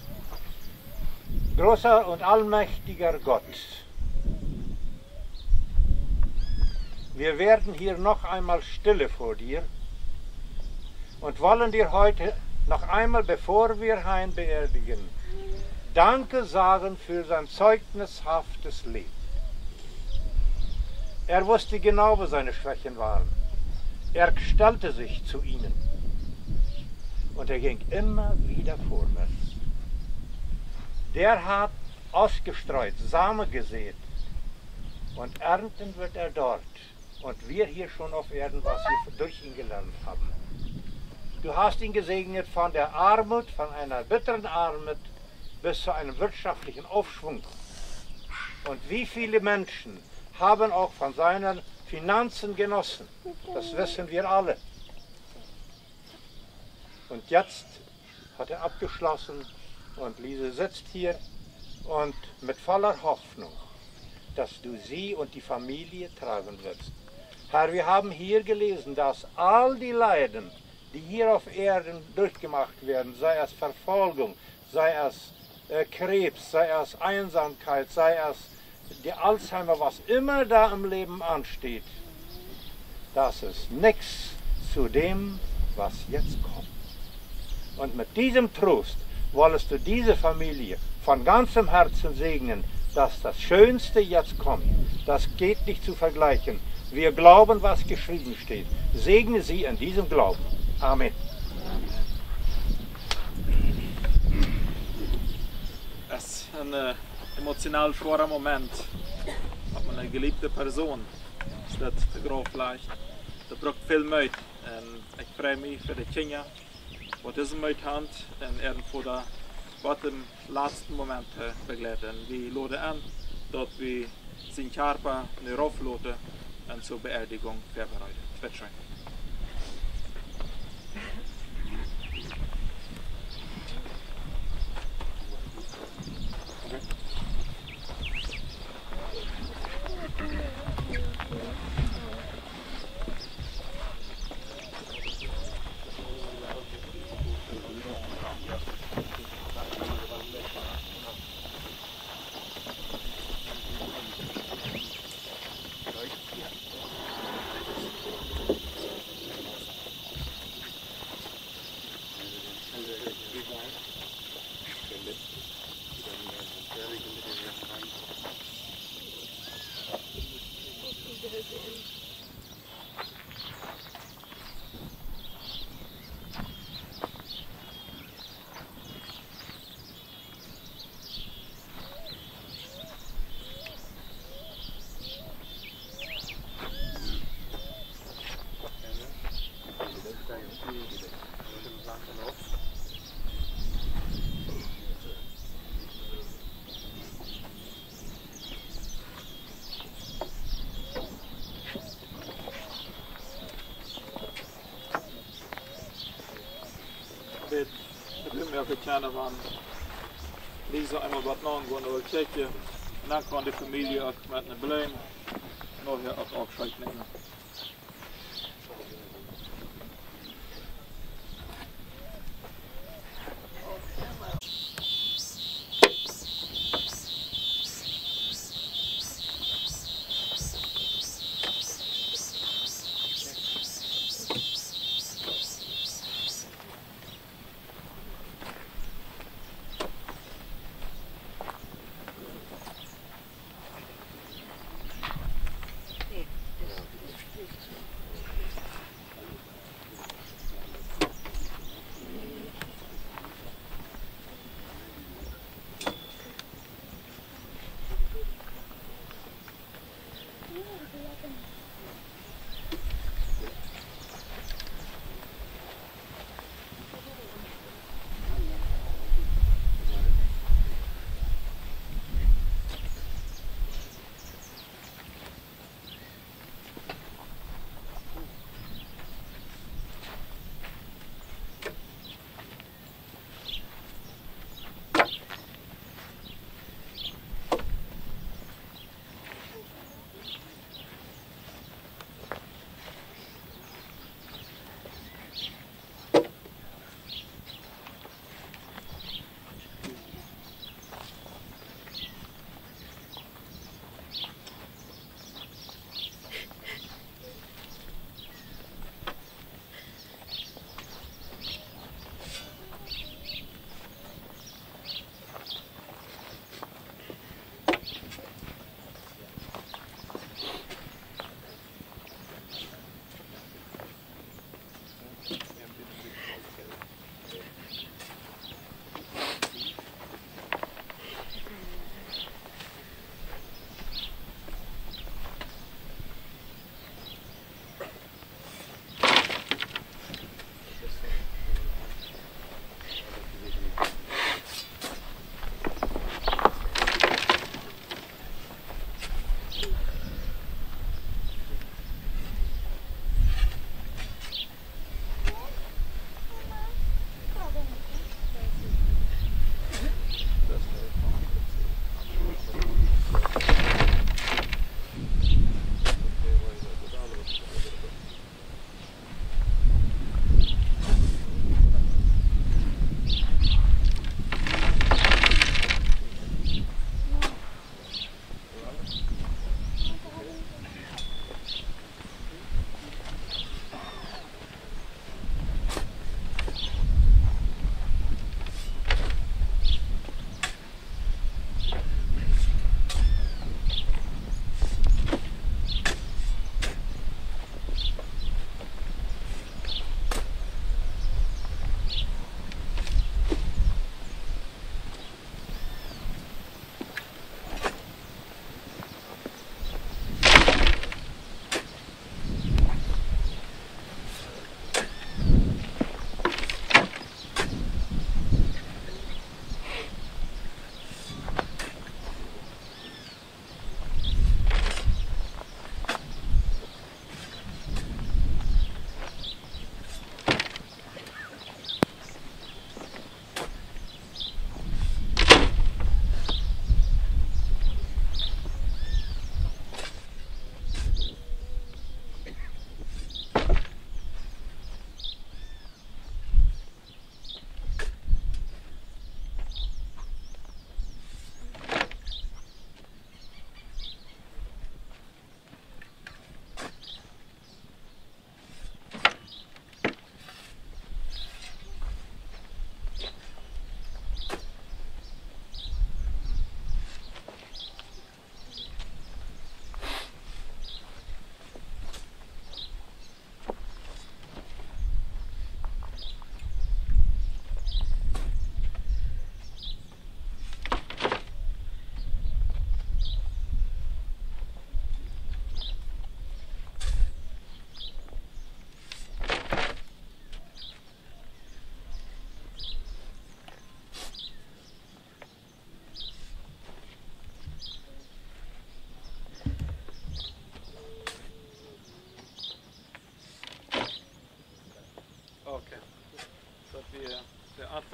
Großer und allmächtiger Gott, wir werden hier noch einmal stille vor dir und wollen dir heute noch einmal, bevor wir Hein beerdigen, Danke sagen für sein zeugnishaftes Leben. Er wusste genau, wo seine Schwächen waren. Er stellte sich zu ihnen. Und er ging immer wieder vorwärts. Der hat ausgestreut, Samen gesät. Und ernten wird er dort. Und wir hier schon auf Erden, was wir durch ihn gelernt haben. Du hast ihn gesegnet von der Armut, von einer bitteren Armut, bis zu einem wirtschaftlichen Aufschwung. Und wie viele Menschen haben auch von seinen Finanzen genossen. Das wissen wir alle. Und jetzt hat er abgeschlossen und Lise sitzt hier und mit voller Hoffnung, dass du sie und die Familie tragen wirst. Herr, wir haben hier gelesen, dass all die Leiden, die hier auf Erden durchgemacht werden, sei es Verfolgung, sei es äh, Krebs, sei es Einsamkeit, sei es die Alzheimer, was immer da im Leben ansteht, das ist nichts zu dem, was jetzt kommt. Und mit diesem Trost wolltest du diese Familie von ganzem Herzen segnen, dass das Schönste jetzt kommt. Das geht nicht zu vergleichen. Wir glauben, was geschrieben steht. Segne sie in diesem Glauben. Amen. Es ist ein äh, emotional schwerer Moment. Ob man eine geliebte Person ist das te groot vielleicht. Dat braucht viel Mut. Und ich freue mich für die Kinder, wat deze Mut haben und er voor de wat im letzten Moment begleiten. Wir laden an, dass wir sind Charpa in Rauf laden und zur Beerdigung vorbereiten. Wird schön. getan waren. Lisa einmal was noch und eine Kirche. Und dann kann die Familie auch mit einem Blame nachher auch Abscheid nehmen.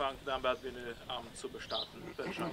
anfangen, dann werden wir den Abend zu bestarten. Bitte schön.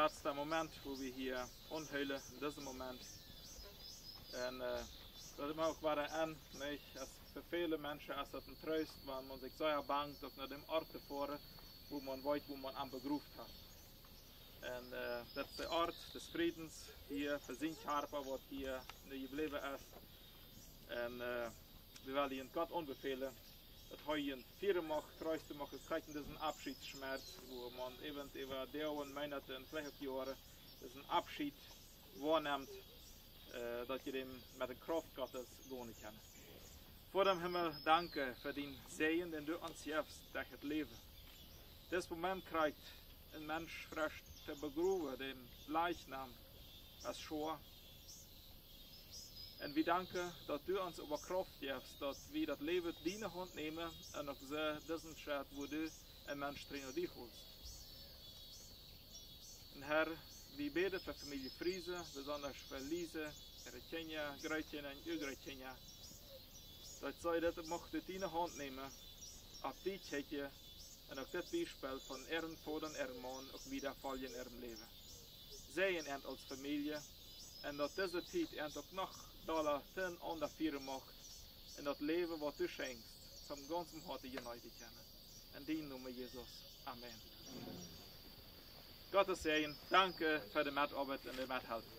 letzte Moment, wo wir hier unheulen, in diesem Moment. Und äh, dat mag ook waar aan, niet? Als voor viele Menschen ist das ein Trost, weil man sich sehr bangt, auch nach dem Ort fahren, wo man weiß, wo man an begruft hat. Und äh, das ist der Ort des Friedens hier für Sinkharper, was hier geblieben ist. Und äh, wir wollen Ihnen Gott anbefehlen, dass heute vier macht, treuste macht, es kriegt diesen Abschiedsschmerz, wo man eben über Dauern, Monate und vielleicht auch Jahre diesen Abschied wahrnimmt, äh, dass ihr dem mit der Kraft Gottes gehen kann. Vor dem Himmel, danke für den Segen, den du uns gibst, durch das Leben. Das Moment kriegt ein Mensch frisch zu begraben, den Leichnam als Schor. Und wir danken, dass du uns über Kraft gibst, dass wir das Leben in deine Hand nehmen und auch so diesen Schritt, wo du ein Mensch drin und dich holst. Und Herr, wir beten für Familie Friese, besonders für Lise, Gretchenja, Gretchen und Ugretchenja, dass sie das mocht in deine Hand nehmen, auf die Tschechie und auch das Beispiel von ihren Vater und ihren Mann auch wieder folgen in ihrem Leben. Sehen ihn als Familie und dass diese Zeit ihn auch noch Dollar ten ander vieren macht und das Leben, was du schenkst, vom ganzen Herzen genäutigt kennen. In deinem Namen Jesus. Amen. Gottes Segen, danke für die Mitarbeit und die Mithelfen.